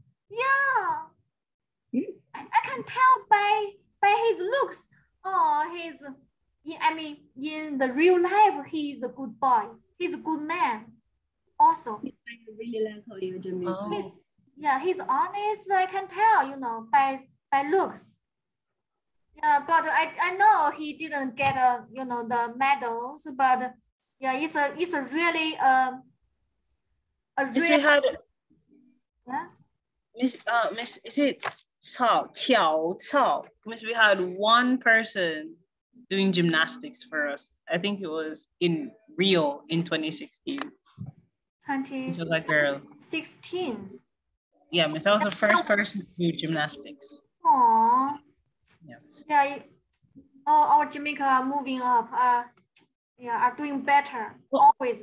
Yeah. I can tell by his looks. Oh, in the real life, he's a good boy. He's a good man. Also, I really like how you're Jamaican. Oh. he's honest. I can tell, by looks. Yeah, but I know he didn't get the medals, but yeah, it's a really a Miss, real we had yes. Miss, is it Cao? Miss, we had one person doing gymnastics for us. I think it was in Rio in 2016. This was a girl. 2016. Yeah, Miss, I was the first person to do gymnastics. Aww. Yes. Yeah. Our Jamaica are moving up. Are doing better. Well, always.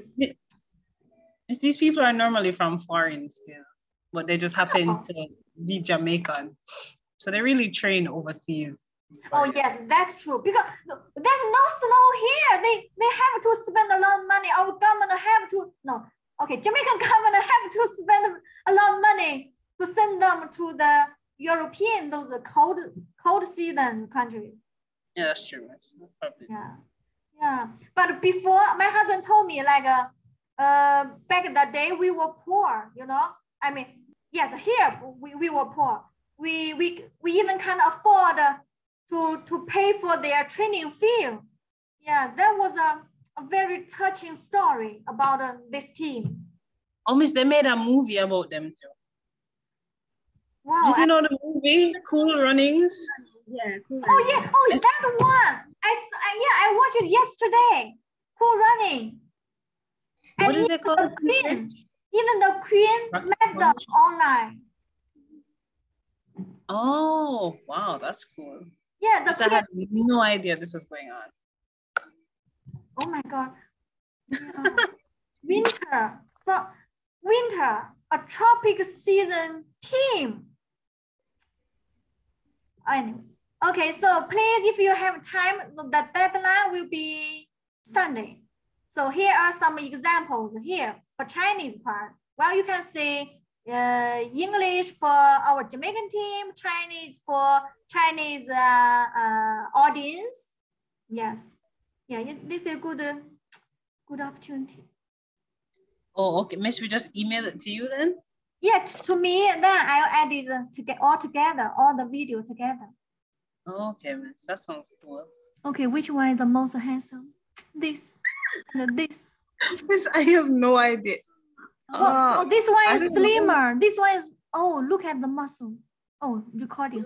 These people are normally from foreign still, but they just happen to be Jamaican. So they really train overseas. Oh yes, that's true. Because there's no snow here. They have to spend a lot of money. Our government have to Jamaican government have to spend a lot of money to send them to the European, those cold season countries. Yeah, that's true. Yeah. But before, my husband told me back in the day we were poor. I mean, yes, here we were poor. We even can't afford to pay for their training fee. Yeah, that was a very touching story about this team. Almost they made a movie about them too. Wow. Did you know the movie Cool Runnings? Yeah, Cool. Oh yeah, that one. I watched it yesterday. Cool Running. And What is it called? Even the Queen met them online. Oh, wow, that's cool. Yeah, I had no idea this was going on. Oh my God. Winter, a tropic season team. Anyway, okay, so please, if you have time, the deadline will be Sunday. So here are some examples here for Chinese part. Well, you can see English for our Jamaican team, Chinese for Chinese audience. Yes, yeah, this is a good opportunity. Oh, okay, Miss, we just email it to you then? Yeah, to me, then I'll edit to get all together, all the video together. Okay, Miss, that sounds cool. Okay, which one is the most handsome? This. This. Miss, I have no idea. Oh, this one is slimmer. This one is, look at the muscle. Oh, recording.